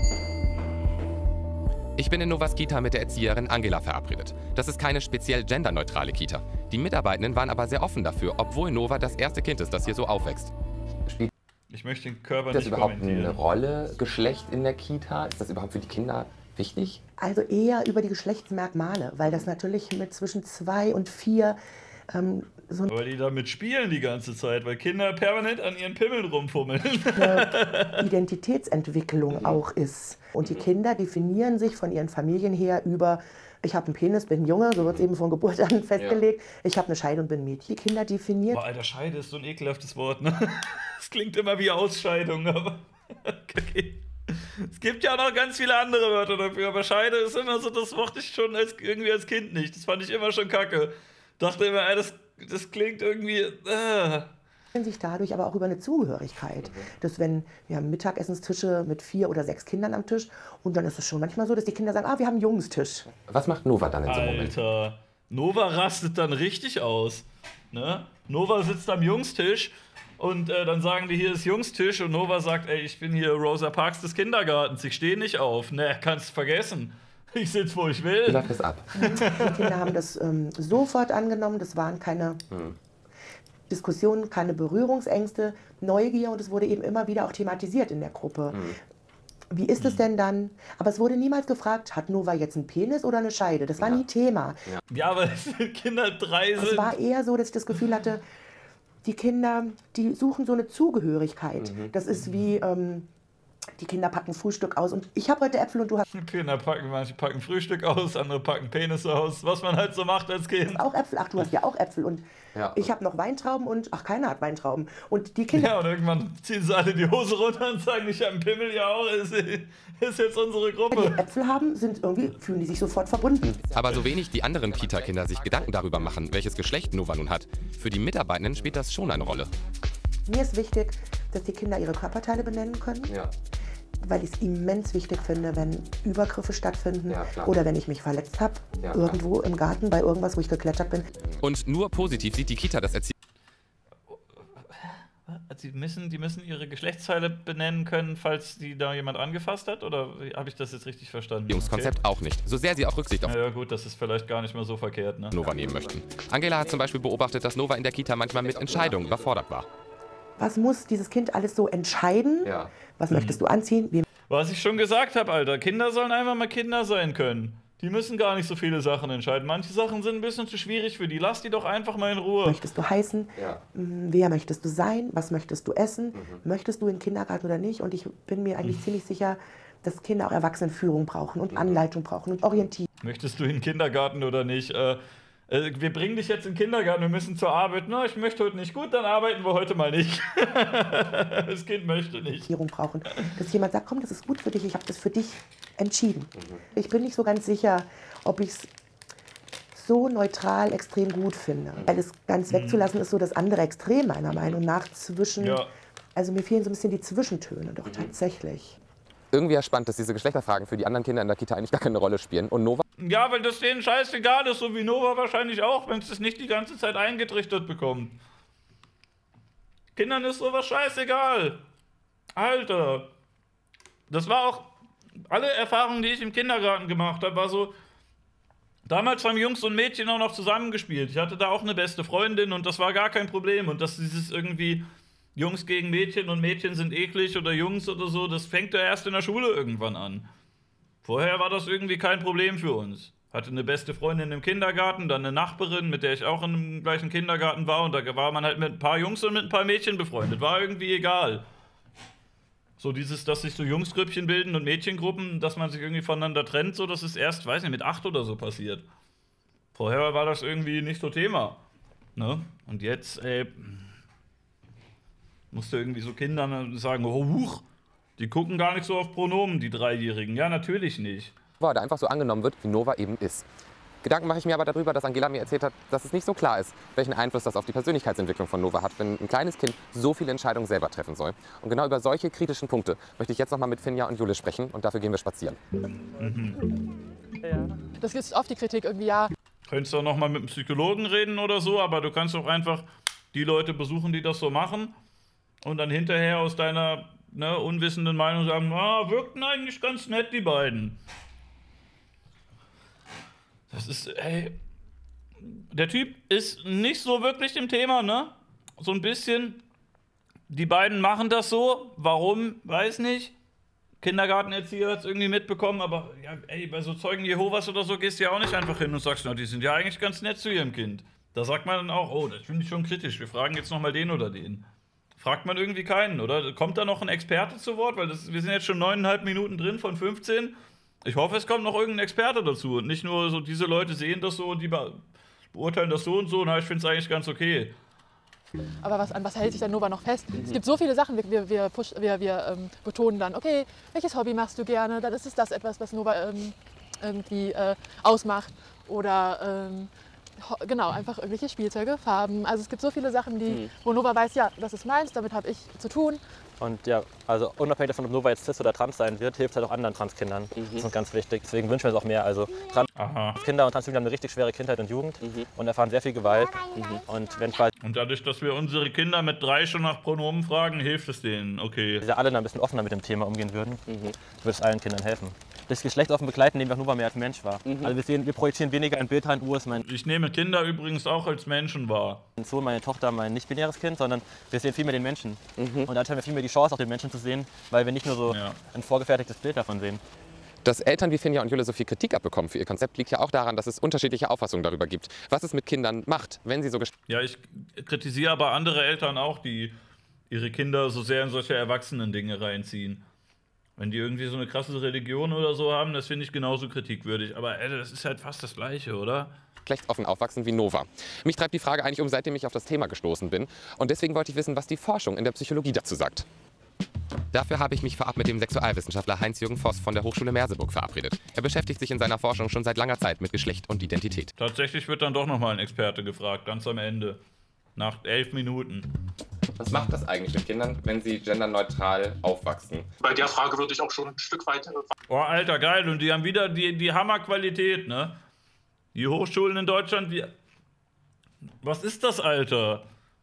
Ich bin in Novas Kita mit der Erzieherin Angela verabredet. Das ist keine speziell genderneutrale Kita. Die Mitarbeitenden waren aber sehr offen dafür, obwohl Nova das erste Kind ist, das hier so aufwächst. Spielt Ich möchte den Körper das nicht überhaupt kommentieren. eine Rolle, Geschlecht in der Kita? Ist das überhaupt für die Kinder wichtig? Also eher über die Geschlechtsmerkmale, weil das natürlich mit zwischen zwei und vier ähm, so Weil die damit spielen die ganze Zeit, weil Kinder permanent an ihren Pimmeln rumfummeln. eine Identitätsentwicklung auch ist. Und die Kinder definieren sich von ihren Familien her über, ich habe einen Penis, bin ein Junge, so wird es eben von Geburt an festgelegt, ja. Ich habe eine Scheide und bin ein Mädchen. Die Kinder definieren... Boah, Alter, Scheide ist so ein ekelhaftes Wort, ne? Das klingt immer wie Ausscheidung, aber... Okay. Es gibt ja noch ganz viele andere Wörter dafür, aber Scheide ist immer so, das mochte ich schon als, irgendwie als Kind nicht. Das fand ich immer schon kacke. Dachte immer, ey, das, das klingt irgendwie... Äh. sich dadurch aber auch über eine Zugehörigkeit. Dass wenn wir haben Mittagessentische mit vier oder sechs Kindern am Tisch und dann ist es schon manchmal so, dass die Kinder sagen, ah, wir haben einen Jungenstisch. Was macht Nova dann in so einem Moment? Alter, Nova rastet dann richtig aus. Ne? Nova sitzt am Jungstisch und äh, dann sagen die, hier ist Jungstisch und Nova sagt, ey, ich bin hier Rosa Parks des Kindergartens, ich stehe nicht auf. Ne, kannst vergessen. Ich sitze, wo ich will. Wie läuft das ab? Die Kinder haben das ähm, sofort angenommen, das waren keine... Hm. Diskussionen, keine Berührungsängste, Neugier und es wurde eben immer wieder auch thematisiert in der Gruppe. Mhm. wie ist es denn dann? Aber es wurde niemals gefragt, hat Nova jetzt einen Penis oder eine Scheide? Das war Ja. nie Thema. Ja. Ja, aber wenn Kinder drei sind. Es war eher so, dass ich das Gefühl hatte, die Kinder, die suchen so eine Zugehörigkeit. Mhm. Das ist wie, ähm, die Kinder packen Frühstück aus und ich habe heute Äpfel und du hast Kinder packen, manche packen Frühstück aus, andere packen Penisse aus, was man halt so macht als Kind. auch Äpfel. Ach, du hast ja auch Äpfel und Ja. ich habe noch Weintrauben und ach, keiner hat Weintrauben. Und die Kinder... Ja, und irgendwann ziehen sie alle die Hose runter und sagen, ich habe einen Pimmel, ja auch, ist, ist jetzt unsere die Gruppe. Äpfel haben, sind irgendwie, fühlen die sich sofort verbunden. Aber so wenig die anderen Kita-Kinder sich Gedanken darüber machen, welches Geschlecht Nova nun hat, für die Mitarbeitenden spielt das schon eine Rolle. Mir ist wichtig, dass die Kinder ihre Körperteile benennen können, Ja. weil ich es immens wichtig finde, wenn Übergriffe stattfinden Ja, klar. oder wenn ich mich verletzt habe, Ja, irgendwo im Garten bei irgendwas, wo ich geklettert bin. Und nur positiv sieht die Kita das Sie müssen, die müssen ihre Geschlechtsteile benennen können, falls die da jemand angefasst hat? Oder habe ich das jetzt richtig verstanden? Erziehungskonzept auch nicht, so sehr sie auch Rücksicht auf Ja, ja gut, das ist vielleicht gar nicht mal so verkehrt, ne? Nova nehmen möchten. Angela hat zum Beispiel beobachtet, dass Nova in der Kita manchmal mit Entscheidungen überfordert war. Was muss dieses Kind alles so entscheiden? Ja. Was möchtest du anziehen? Wie Was ich schon gesagt habe, Alter, Kinder sollen einfach mal Kinder sein können. Die müssen gar nicht so viele Sachen entscheiden. Manche Sachen sind ein bisschen zu schwierig für die. Lass die doch einfach mal in Ruhe. möchtest du heißen? Ja. M, Wer möchtest du sein? Was möchtest du essen? Möchtest du in den Kindergarten oder nicht? Und ich bin mir eigentlich ziemlich sicher, dass Kinder auch Erwachsenenführung brauchen und Anleitung brauchen und Orientierung. Möchtest du in den Kindergarten oder nicht? Äh, äh, wir bringen dich jetzt in den Kindergarten, wir müssen zur Arbeit. Na, ich möchte heute nicht. Gut, dann arbeiten wir heute mal nicht. Das Kind möchte nicht. brauchen. Dass jemand sagt, komm, das ist gut für dich, ich habe das für dich entschieden. Ich bin nicht so ganz sicher, ob ich es so neutral extrem gut finde. Weil es ganz wegzulassen ist so das andere Extrem meiner Meinung nach zwischen, Ja. also mir fehlen so ein bisschen die Zwischentöne doch tatsächlich. Irgendwie ja spannend, dass diese Geschlechterfragen für die anderen Kinder in der Kita eigentlich gar keine Rolle spielen. Und Nova Ja, weil das denen scheißegal ist, so wie Nova wahrscheinlich auch, wenn es das nicht die ganze Zeit eingetrichtert bekommt. Kindern ist sowas scheißegal. Alter. Das war auch, alle Erfahrungen, die ich im Kindergarten gemacht habe, war so, damals haben Jungs und Mädchen auch noch zusammengespielt. Ich hatte da auch eine beste Freundin und das war gar kein Problem. Und dass dieses irgendwie Jungs gegen Mädchen und Mädchen sind eklig oder Jungs oder so, das fängt ja erst in der Schule irgendwann an. Vorher war das irgendwie kein Problem für uns. Hatte eine beste Freundin im Kindergarten, dann eine Nachbarin, mit der ich auch im gleichen Kindergarten war. Und da war man halt mit ein paar Jungs und mit ein paar Mädchen befreundet. War irgendwie egal. So dieses, dass sich so Jungsgrüppchen bilden und Mädchengruppen, dass man sich irgendwie voneinander trennt, so, das ist erst, weiß nicht, mit acht oder so passiert. Vorher war das irgendwie nicht so Thema. Ne? Und jetzt, ey, musst du irgendwie so Kindern sagen, oh, huch, die gucken gar nicht so auf Pronomen, die Dreijährigen. Ja, natürlich nicht. da einfach so angenommen wird, wie Nova eben ist. Gedanken mache ich mir aber darüber, dass Angela mir erzählt hat, dass es nicht so klar ist, welchen Einfluss das auf die Persönlichkeitsentwicklung von Nova hat, wenn ein kleines Kind so viele Entscheidungen selber treffen soll. Und genau über solche kritischen Punkte möchte ich jetzt noch mal mit Finja und Jule sprechen und dafür gehen wir spazieren. Ja. Das ist oft die Kritik irgendwie, ja. Könntest du auch noch mal mit einem Psychologen reden oder so, aber du kannst auch einfach die Leute besuchen, die das so machen und dann hinterher aus deiner ne, unwissenden Meinung sagen, ah, wirkten eigentlich ganz nett, die beiden. Das ist, ey, der Typ ist nicht so wirklich im Thema, ne? So ein bisschen, die beiden machen das so, warum, weiß nicht. Kindergartenerzieher hat es irgendwie mitbekommen, aber ja, ey, bei so Zeugen Jehovas oder so gehst du ja auch nicht einfach hin und sagst, na, die sind ja eigentlich ganz nett zu ihrem Kind. Da sagt man dann auch, oh, das finde ich schon kritisch, wir fragen jetzt nochmal den oder den. Fragt man irgendwie keinen, oder? Kommt da noch ein Experte zu Wort? Weil das, wir sind jetzt schon neuneinhalb Minuten drin von fünfzehn. Ich hoffe, es kommt noch irgendein Experte dazu und nicht nur so, diese Leute sehen das so und die be beurteilen das so und so. Na, ich finde es eigentlich ganz okay. Aber was, an was hält sich dann Nova noch fest? Es gibt so viele Sachen, wir, wir, wir, push, wir, wir ähm, betonen dann, okay, welches Hobby machst du gerne? Dann ist es das etwas, was Nova ähm, irgendwie äh, ausmacht. Oder ähm, genau, einfach irgendwelche Spielzeuge, Farben. Also es gibt so viele Sachen, die, mhm. wo Nova weiß, ja, das ist meins, damit habe ich zu tun. Und ja, also unabhängig davon, ob Nova jetzt cis oder trans sein wird, hilft halt auch anderen Transkindern. Mhm. Das ist uns ganz wichtig. Deswegen wünschen wir uns auch mehr. Also Transkinder und Transjugendliche haben eine richtig schwere Kindheit und Jugend mhm. und erfahren sehr viel Gewalt. Mhm. Und, wenn und dadurch, dass wir unsere Kinder mit drei schon nach Pronomen fragen, hilft es denen. Okay. Wenn wir alle ein bisschen offener mit dem Thema umgehen würden, mhm. würde es allen Kindern helfen. das Geschlechtsoffen begleiten, nehmen wir Nova mehr als Mensch wahr. Mhm. Also wir, sehen, wir projizieren weniger ein Bild rein, wo ist mein... Ich nehme Kinder übrigens auch als Menschen wahr. Mein Sohn, meine Tochter, mein nicht-binäres Kind, sondern wir sehen viel mehr den Menschen. Mhm. Und dann haben wir viel mehr die Chance, auch den Menschen zu sehen, weil wir nicht nur so ja. ein vorgefertigtes Bild davon sehen. Dass Eltern wie Finja und Jule so viel Kritik abbekommen für ihr Konzept, liegt ja auch daran, dass es unterschiedliche Auffassungen darüber gibt, was es mit Kindern macht, wenn sie so... Ja, ich kritisiere aber andere Eltern auch, die ihre Kinder so sehr in solche Erwachsenen-Dinge reinziehen. Wenn die irgendwie so eine krasse Religion oder so haben, das finde ich genauso kritikwürdig. Aber ey, das ist halt fast das Gleiche, oder? Geschlechtsoffen aufwachsen wie Nova. Mich treibt die Frage eigentlich um, seitdem ich auf das Thema gestoßen bin. Und deswegen wollte ich wissen, was die Forschung in der Psychologie dazu sagt. Dafür habe ich mich vorab mit dem Sexualwissenschaftler Heinz-Jürgen Voss von der Hochschule Merseburg verabredet. Er beschäftigt sich in seiner Forschung schon seit langer Zeit mit Geschlecht und Identität. Tatsächlich wird dann doch nochmal ein Experte gefragt, ganz am Ende. Nach elf Minuten. Was macht das eigentlich mit Kindern, wenn sie genderneutral aufwachsen? Bei der Frage würde ich auch schon ein Stück weit... Oh, Alter, geil. Und die haben wieder die, die Hammerqualität, ne? Die Hochschulen in Deutschland, die... Was ist das, Alter?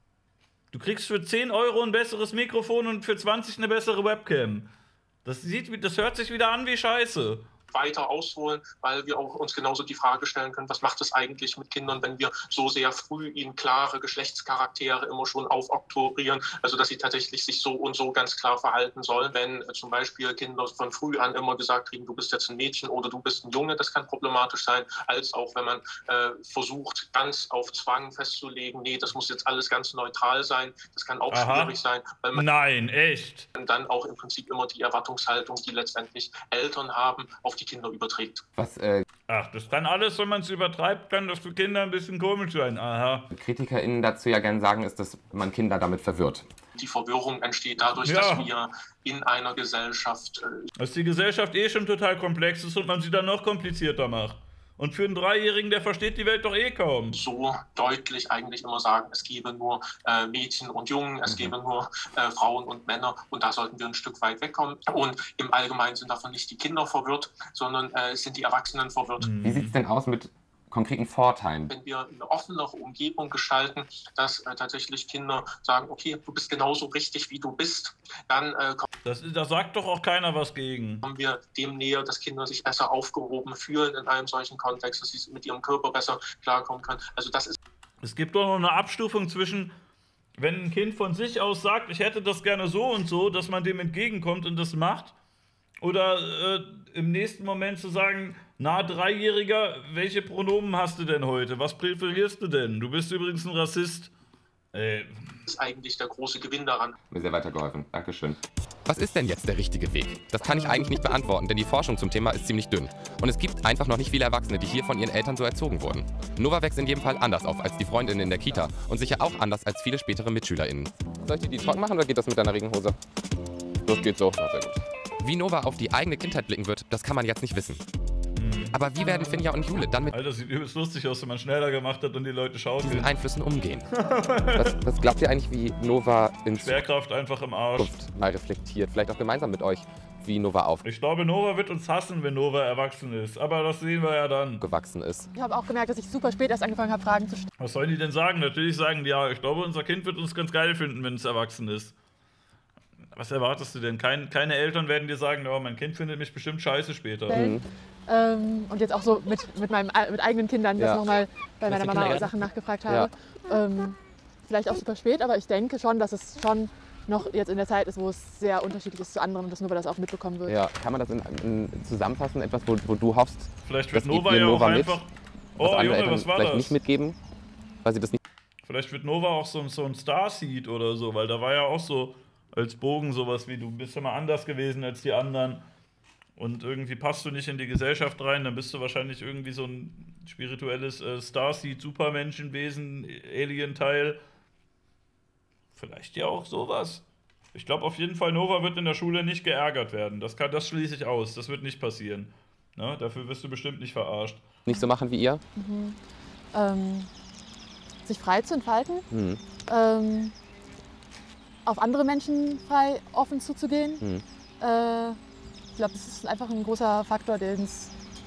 Du kriegst für zehn Euro ein besseres Mikrofon und für zwanzig eine bessere Webcam. Das, sieht, das hört sich wieder an wie Scheiße. Weiter ausholen, weil wir auch uns genauso die Frage stellen können, was macht es eigentlich mit Kindern, wenn wir so sehr früh ihnen klare Geschlechtscharaktere immer schon aufoktroyieren, also dass sie tatsächlich sich so und so ganz klar verhalten sollen. Wenn äh, zum Beispiel Kinder von früh an immer gesagt kriegen, du bist jetzt ein Mädchen oder du bist ein Junge, das kann problematisch sein, als auch wenn man äh, versucht, ganz auf Zwang festzulegen, nee, das muss jetzt alles ganz neutral sein, das kann auch Aha. schwierig sein. Weil man Nein, echt? dann auch im Prinzip immer die Erwartungshaltung, die letztendlich Eltern haben, auf die Kinder überträgt. Was, äh, Ach, das kann alles, wenn man es übertreibt, kann das für Kinder ein bisschen komisch sein. Aha. KritikerInnen dazu ja gerne sagen, ist, dass man Kinder damit verwirrt. Die Verwirrung entsteht dadurch, ja. dass wir in einer Gesellschaft... Äh, dass die Gesellschaft eh schon total komplex ist und man sie dann noch komplizierter macht. Und für einen Dreijährigen, der versteht die Welt doch eh kaum. So deutlich eigentlich immer sagen, es gebe nur äh, Mädchen und Jungen, es gebe nur äh, Frauen und Männer und da sollten wir ein Stück weit wegkommen. Und im Allgemeinen sind davon nicht die Kinder verwirrt, sondern äh, sind die Erwachsenen verwirrt. Wie sieht es denn aus mit konkreten Vorteilen? Wenn wir eine offenere Umgebung gestalten, dass äh, tatsächlich Kinder sagen, okay, du bist genauso richtig, wie du bist, dann äh, das, da sagt doch auch keiner was gegen. Kommen wir dem näher, dass Kinder sich besser aufgehoben fühlen in einem solchen Kontext, dass sie mit ihrem Körper besser klarkommen können. Also das ist es gibt doch noch eine Abstufung zwischen, wenn ein Kind von sich aus sagt, ich hätte das gerne so und so, dass man dem entgegenkommt und das macht, oder äh, im nächsten Moment zu sagen, na, Dreijähriger, welche Pronomen hast du denn heute? Was präferierst du denn? Du bist übrigens ein Rassist. Ey. Das ist eigentlich der große Gewinn daran. Mir sehr weitergeholfen. Dankeschön. Was ist denn jetzt der richtige Weg? Das kann ich eigentlich nicht beantworten, denn die Forschung zum Thema ist ziemlich dünn. Und es gibt einfach noch nicht viele Erwachsene, die hier von ihren Eltern so erzogen wurden. Nova wächst in jedem Fall anders auf als die Freundinnen in der Kita und sicher auch anders als viele spätere MitschülerInnen. Soll ich dir die trocken machen oder geht das mit deiner Regenhose? Das geht so. Na, sehr gut. Wie Nova auf die eigene Kindheit blicken wird, das kann man jetzt nicht wissen. Aber wie werden Finja und Jule dann mit Alter, sieht übelst lustig aus, wenn man schneller gemacht hat und die Leute schauen. diesen Einflüssen umgehen? Was, was glaubt ihr eigentlich, wie Nova in Schwerkraft einfach im Arsch. Zukunft mal reflektiert? Vielleicht auch gemeinsam mit euch, wie Nova auf. Ich glaube, Nova wird uns hassen, wenn Nova erwachsen ist. Aber das sehen wir ja dann. Gewachsen ist. Ich habe auch gemerkt, dass ich super spät erst angefangen habe, Fragen zu stellen. Was sollen die denn sagen? Natürlich sagen die, ja, ich glaube, unser Kind wird uns ganz geil finden, wenn es erwachsen ist. Was erwartest du denn? Kein, keine Eltern werden dir sagen, oh, mein Kind findet mich bestimmt scheiße später. Mhm. Ähm, und jetzt auch so mit, mit, meinem, mit eigenen Kindern, Ja. dass nochmal bei meiner Mama Sachen nachgefragt habe. Ähm, vielleicht auch super spät, aber ich denke schon, dass es schon noch jetzt in der Zeit ist, wo es sehr unterschiedlich ist zu anderen und dass Nova das auch mitbekommen wird. Ja, kann man das in, in zusammenfassen? Etwas, wo, wo du hoffst, Vielleicht wird das Nova gibt dir ja auch Nova mit, einfach. was Oh andere Junge, Eltern was war vielleicht das? nicht mitgeben, weil sie das nicht... Vielleicht wird Nova auch so, so ein Starseed oder so, weil da war ja auch so als Bogen sowas wie, du bist immer anders gewesen als die anderen und irgendwie passt du nicht in die Gesellschaft rein, dann bist du wahrscheinlich irgendwie so ein spirituelles äh, Starseed-Supermenschenwesen, Alien-Teil. Vielleicht ja auch sowas. Ich glaube auf jeden Fall, Nova wird in der Schule nicht geärgert werden. Das, kann, das schließe ich aus, das wird nicht passieren. Ne? Dafür wirst du bestimmt nicht verarscht. Nicht so machen wie ihr? Mhm. Ähm, sich frei zu entfalten. Mhm. Ähm, auf andere Menschen frei offen zuzugehen. Mhm. Äh, ich glaube, das ist einfach ein großer Faktor, den es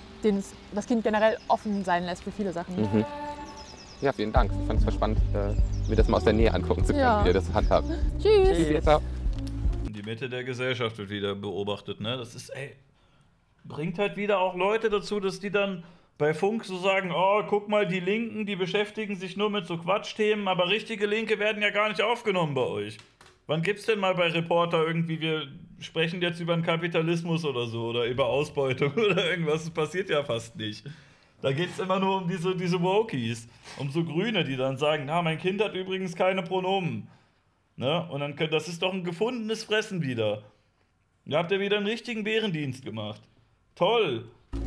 das Kind generell offen sein lässt für viele Sachen. Mhm. Ja, vielen Dank. Ich fand es spannend, äh, mir das mal aus der Nähe angucken zu können, Ja. wie ihr das handhabt. Tschüss! Tschüss. Ciao. Die Mitte der Gesellschaft wird wieder beobachtet, ne? Das ist, ey, bringt halt wieder auch Leute dazu, dass die dann bei Funk so sagen, oh, guck mal, die Linken, die beschäftigen sich nur mit so Quatschthemen, aber richtige Linke werden ja gar nicht aufgenommen bei euch. Wann gibt's denn mal bei Reporter irgendwie, wir sprechen jetzt über den Kapitalismus oder so, oder über Ausbeutung oder irgendwas, das passiert ja fast nicht. Da geht's immer nur um diese, diese Wokies, um so Grüne, die dann sagen, na, mein Kind hat übrigens keine Pronomen. Ne? Und dann könnt, das ist doch ein gefundenes Fressen wieder. Da habt ihr wieder einen richtigen Bärendienst gemacht. Toll!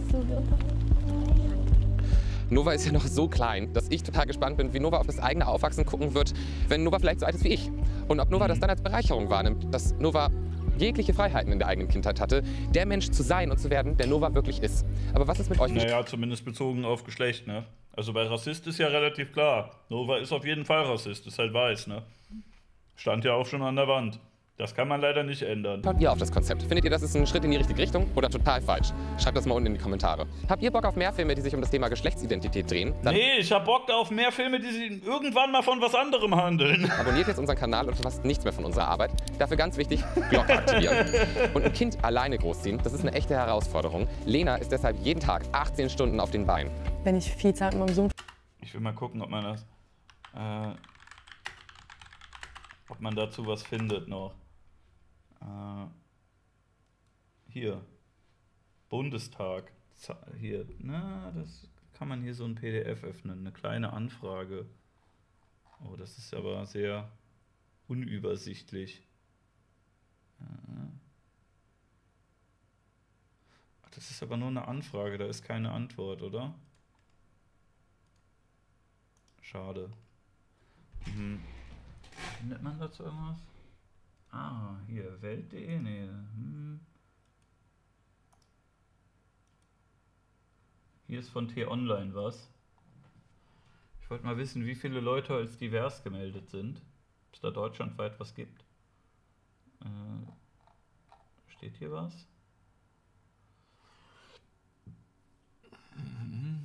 Nova ist ja noch so klein, dass ich total gespannt bin, wie Nova auf das eigene Aufwachsen gucken wird, wenn Nova vielleicht so alt ist wie ich. Und ob Nova das dann als Bereicherung wahrnimmt, dass Nova jegliche Freiheiten in der eigenen Kindheit hatte, der Mensch zu sein und zu werden, der Nova wirklich ist. Aber was ist mit euch? Naja, zumindest bezogen auf Geschlecht, ne? Also bei Rassist ist ja relativ klar. Nova ist auf jeden Fall Rassist, ist halt weiß, ne? Stand ja auch schon an der Wand. Das kann man leider nicht ändern. Schaut ihr auf das Konzept? Findet ihr, das ist ein Schritt in die richtige Richtung oder total falsch? Schreibt das mal unten in die Kommentare. Habt ihr Bock auf mehr Filme, die sich um das Thema Geschlechtsidentität drehen? Dann nee, ich hab Bock auf mehr Filme, die sich irgendwann mal von was anderem handeln. Abonniert jetzt unseren Kanal und verpasst nichts mehr von unserer Arbeit. Dafür ganz wichtig, Glocke aktivieren. Und ein Kind alleine großziehen, das ist eine echte Herausforderung. Lena ist deshalb jeden Tag achtzehn Stunden auf den Beinen. Wenn ich viel Zeit mit meinem Sohn... Ich will mal gucken, ob man das... Äh, ob man dazu was findet noch. Uh, hier, Bundestag, hier, na, das kann man hier so ein P D F öffnen, eine kleine Anfrage. Oh, das ist aber sehr unübersichtlich. Uh. Ach, das ist aber nur eine Anfrage, da ist keine Antwort, oder? Schade. Mhm. Findet man dazu irgendwas? Ah, hier, Welt punkt de, nee. Hm. Hier ist von T-Online was. Ich wollte mal wissen, wie viele Leute als divers gemeldet sind. Ob es da deutschlandweit was gibt. Äh, steht hier was? Mhm.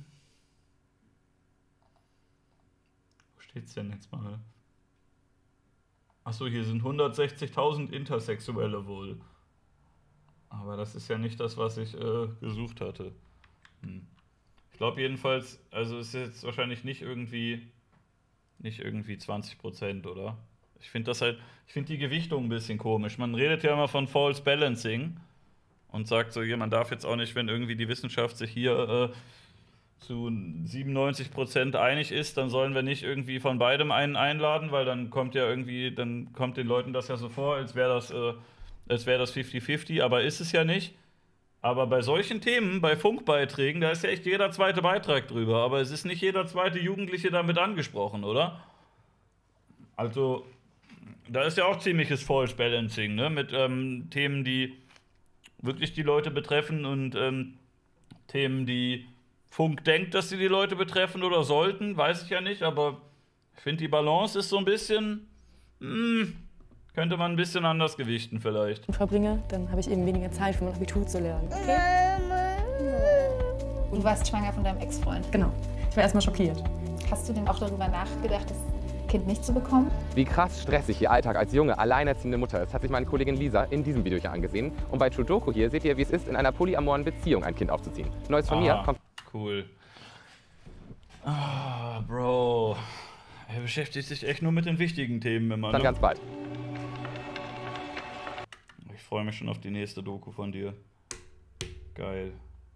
Wo steht's denn jetzt mal? Achso, hier sind hundertsechzigtausend Intersexuelle wohl. Aber das ist ja nicht das, was ich äh, gesucht hatte. Hm. Ich glaube jedenfalls, also ist jetzt wahrscheinlich nicht irgendwie, nicht irgendwie zwanzig Prozent, oder? Ich finde das halt, ich finde die Gewichtung ein bisschen komisch. Man redet ja immer von False Balancing und sagt so, ja, man darf jetzt auch nicht, wenn irgendwie die Wissenschaft sich hier äh, zu siebenundneunzig Prozent einig ist, dann sollen wir nicht irgendwie von beidem einen einladen, weil dann kommt ja irgendwie, dann kommt den Leuten das ja so vor, als wäre das, äh, als wäre das fifty fifty, aber ist es ja nicht. Aber bei solchen Themen, bei Funkbeiträgen, da ist ja echt jeder zweite Beitrag drüber, aber es ist nicht jeder zweite Jugendliche damit angesprochen, oder? Also, da ist ja auch ziemliches False Balancing, ne? Mit ähm, Themen, die wirklich die Leute betreffen und ähm, Themen, die Funk denkt, dass sie die Leute betreffen oder sollten, weiß ich ja nicht, aber ich finde, die Balance ist so ein bisschen, mh, könnte man ein bisschen anders gewichten vielleicht. verbringe, dann habe ich eben weniger Zeit für mein Abitur zu lernen. Okay? Du warst schwanger von deinem Ex-Freund. Genau. Ich war erstmal schockiert. Hast du denn auch darüber nachgedacht, das Kind nicht zu bekommen? Wie krass stressig ihr Alltag als junge, alleinerziehende Mutter ist, hat sich meine Kollegin Lisa in diesem Video hier angesehen. Und bei Trudoku hier seht ihr, wie es ist, in einer polyamoren Beziehung ein Kind aufzuziehen. Neues von Aha. mir kommt... Cool. Ah, Bro. Er beschäftigt sich echt nur mit den wichtigen Themen immer. Dann ne? ganz bald. Ich freue mich schon auf die nächste Doku von dir. Geil.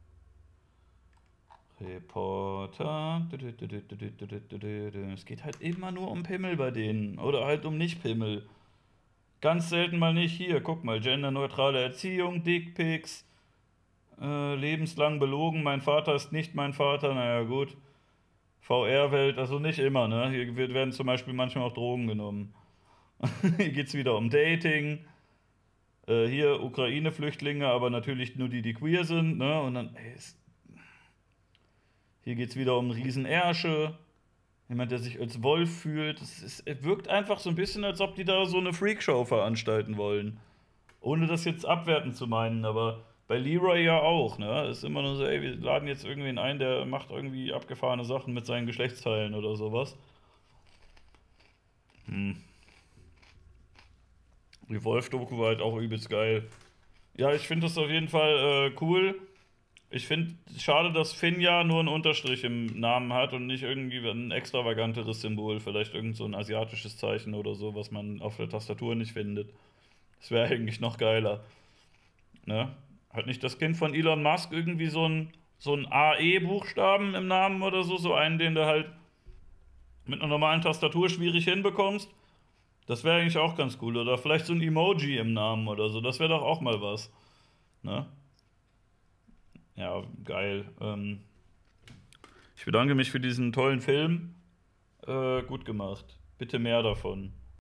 Reporter. Es geht halt immer nur um Pimmel bei denen. Oder halt um Nicht-Pimmel. Ganz selten mal nicht. Hier, guck mal. Genderneutrale Erziehung, Dickpics. Äh, lebenslang belogen, mein Vater ist nicht mein Vater, naja gut. V R-Welt, also nicht immer, ne? Hier werden zum Beispiel manchmal auch Drogen genommen. Hier geht es wieder um Dating. Äh, hier Ukraine-Flüchtlinge, aber natürlich nur die, die queer sind, ne? Und dann, ey, es, hier geht es wieder um Riesenersche. Jemand, der sich als Wolf fühlt. Es, ist, es wirkt einfach so ein bisschen, als ob die da so eine Freakshow veranstalten wollen. Ohne das jetzt abwertend zu meinen, aber bei Leroy ja auch, ne? Ist immer nur so, ey, wir laden jetzt irgendwen ein, der macht irgendwie abgefahrene Sachen mit seinen Geschlechtsteilen oder sowas. Hm. Die Wolf-Doku war halt auch übelst geil. Ja, ich finde das auf jeden Fall äh, cool. Ich finde schade, dass Finja nur einen Unterstrich im Namen hat und nicht irgendwie ein extravaganteres Symbol. Vielleicht irgend so ein asiatisches Zeichen oder so, was man auf der Tastatur nicht findet. Das wäre eigentlich noch geiler. Ne? Hat nicht das Kind von Elon Musk irgendwie so ein, so ein A E-Buchstaben im Namen oder so? So einen, den du halt mit einer normalen Tastatur schwierig hinbekommst? Das wäre eigentlich auch ganz cool. Oder vielleicht so ein Emoji im Namen oder so. Das wäre doch auch mal was. Ne? Ja, geil. Ähm, ich bedanke mich für diesen tollen Film. Äh, gut gemacht. Bitte mehr davon.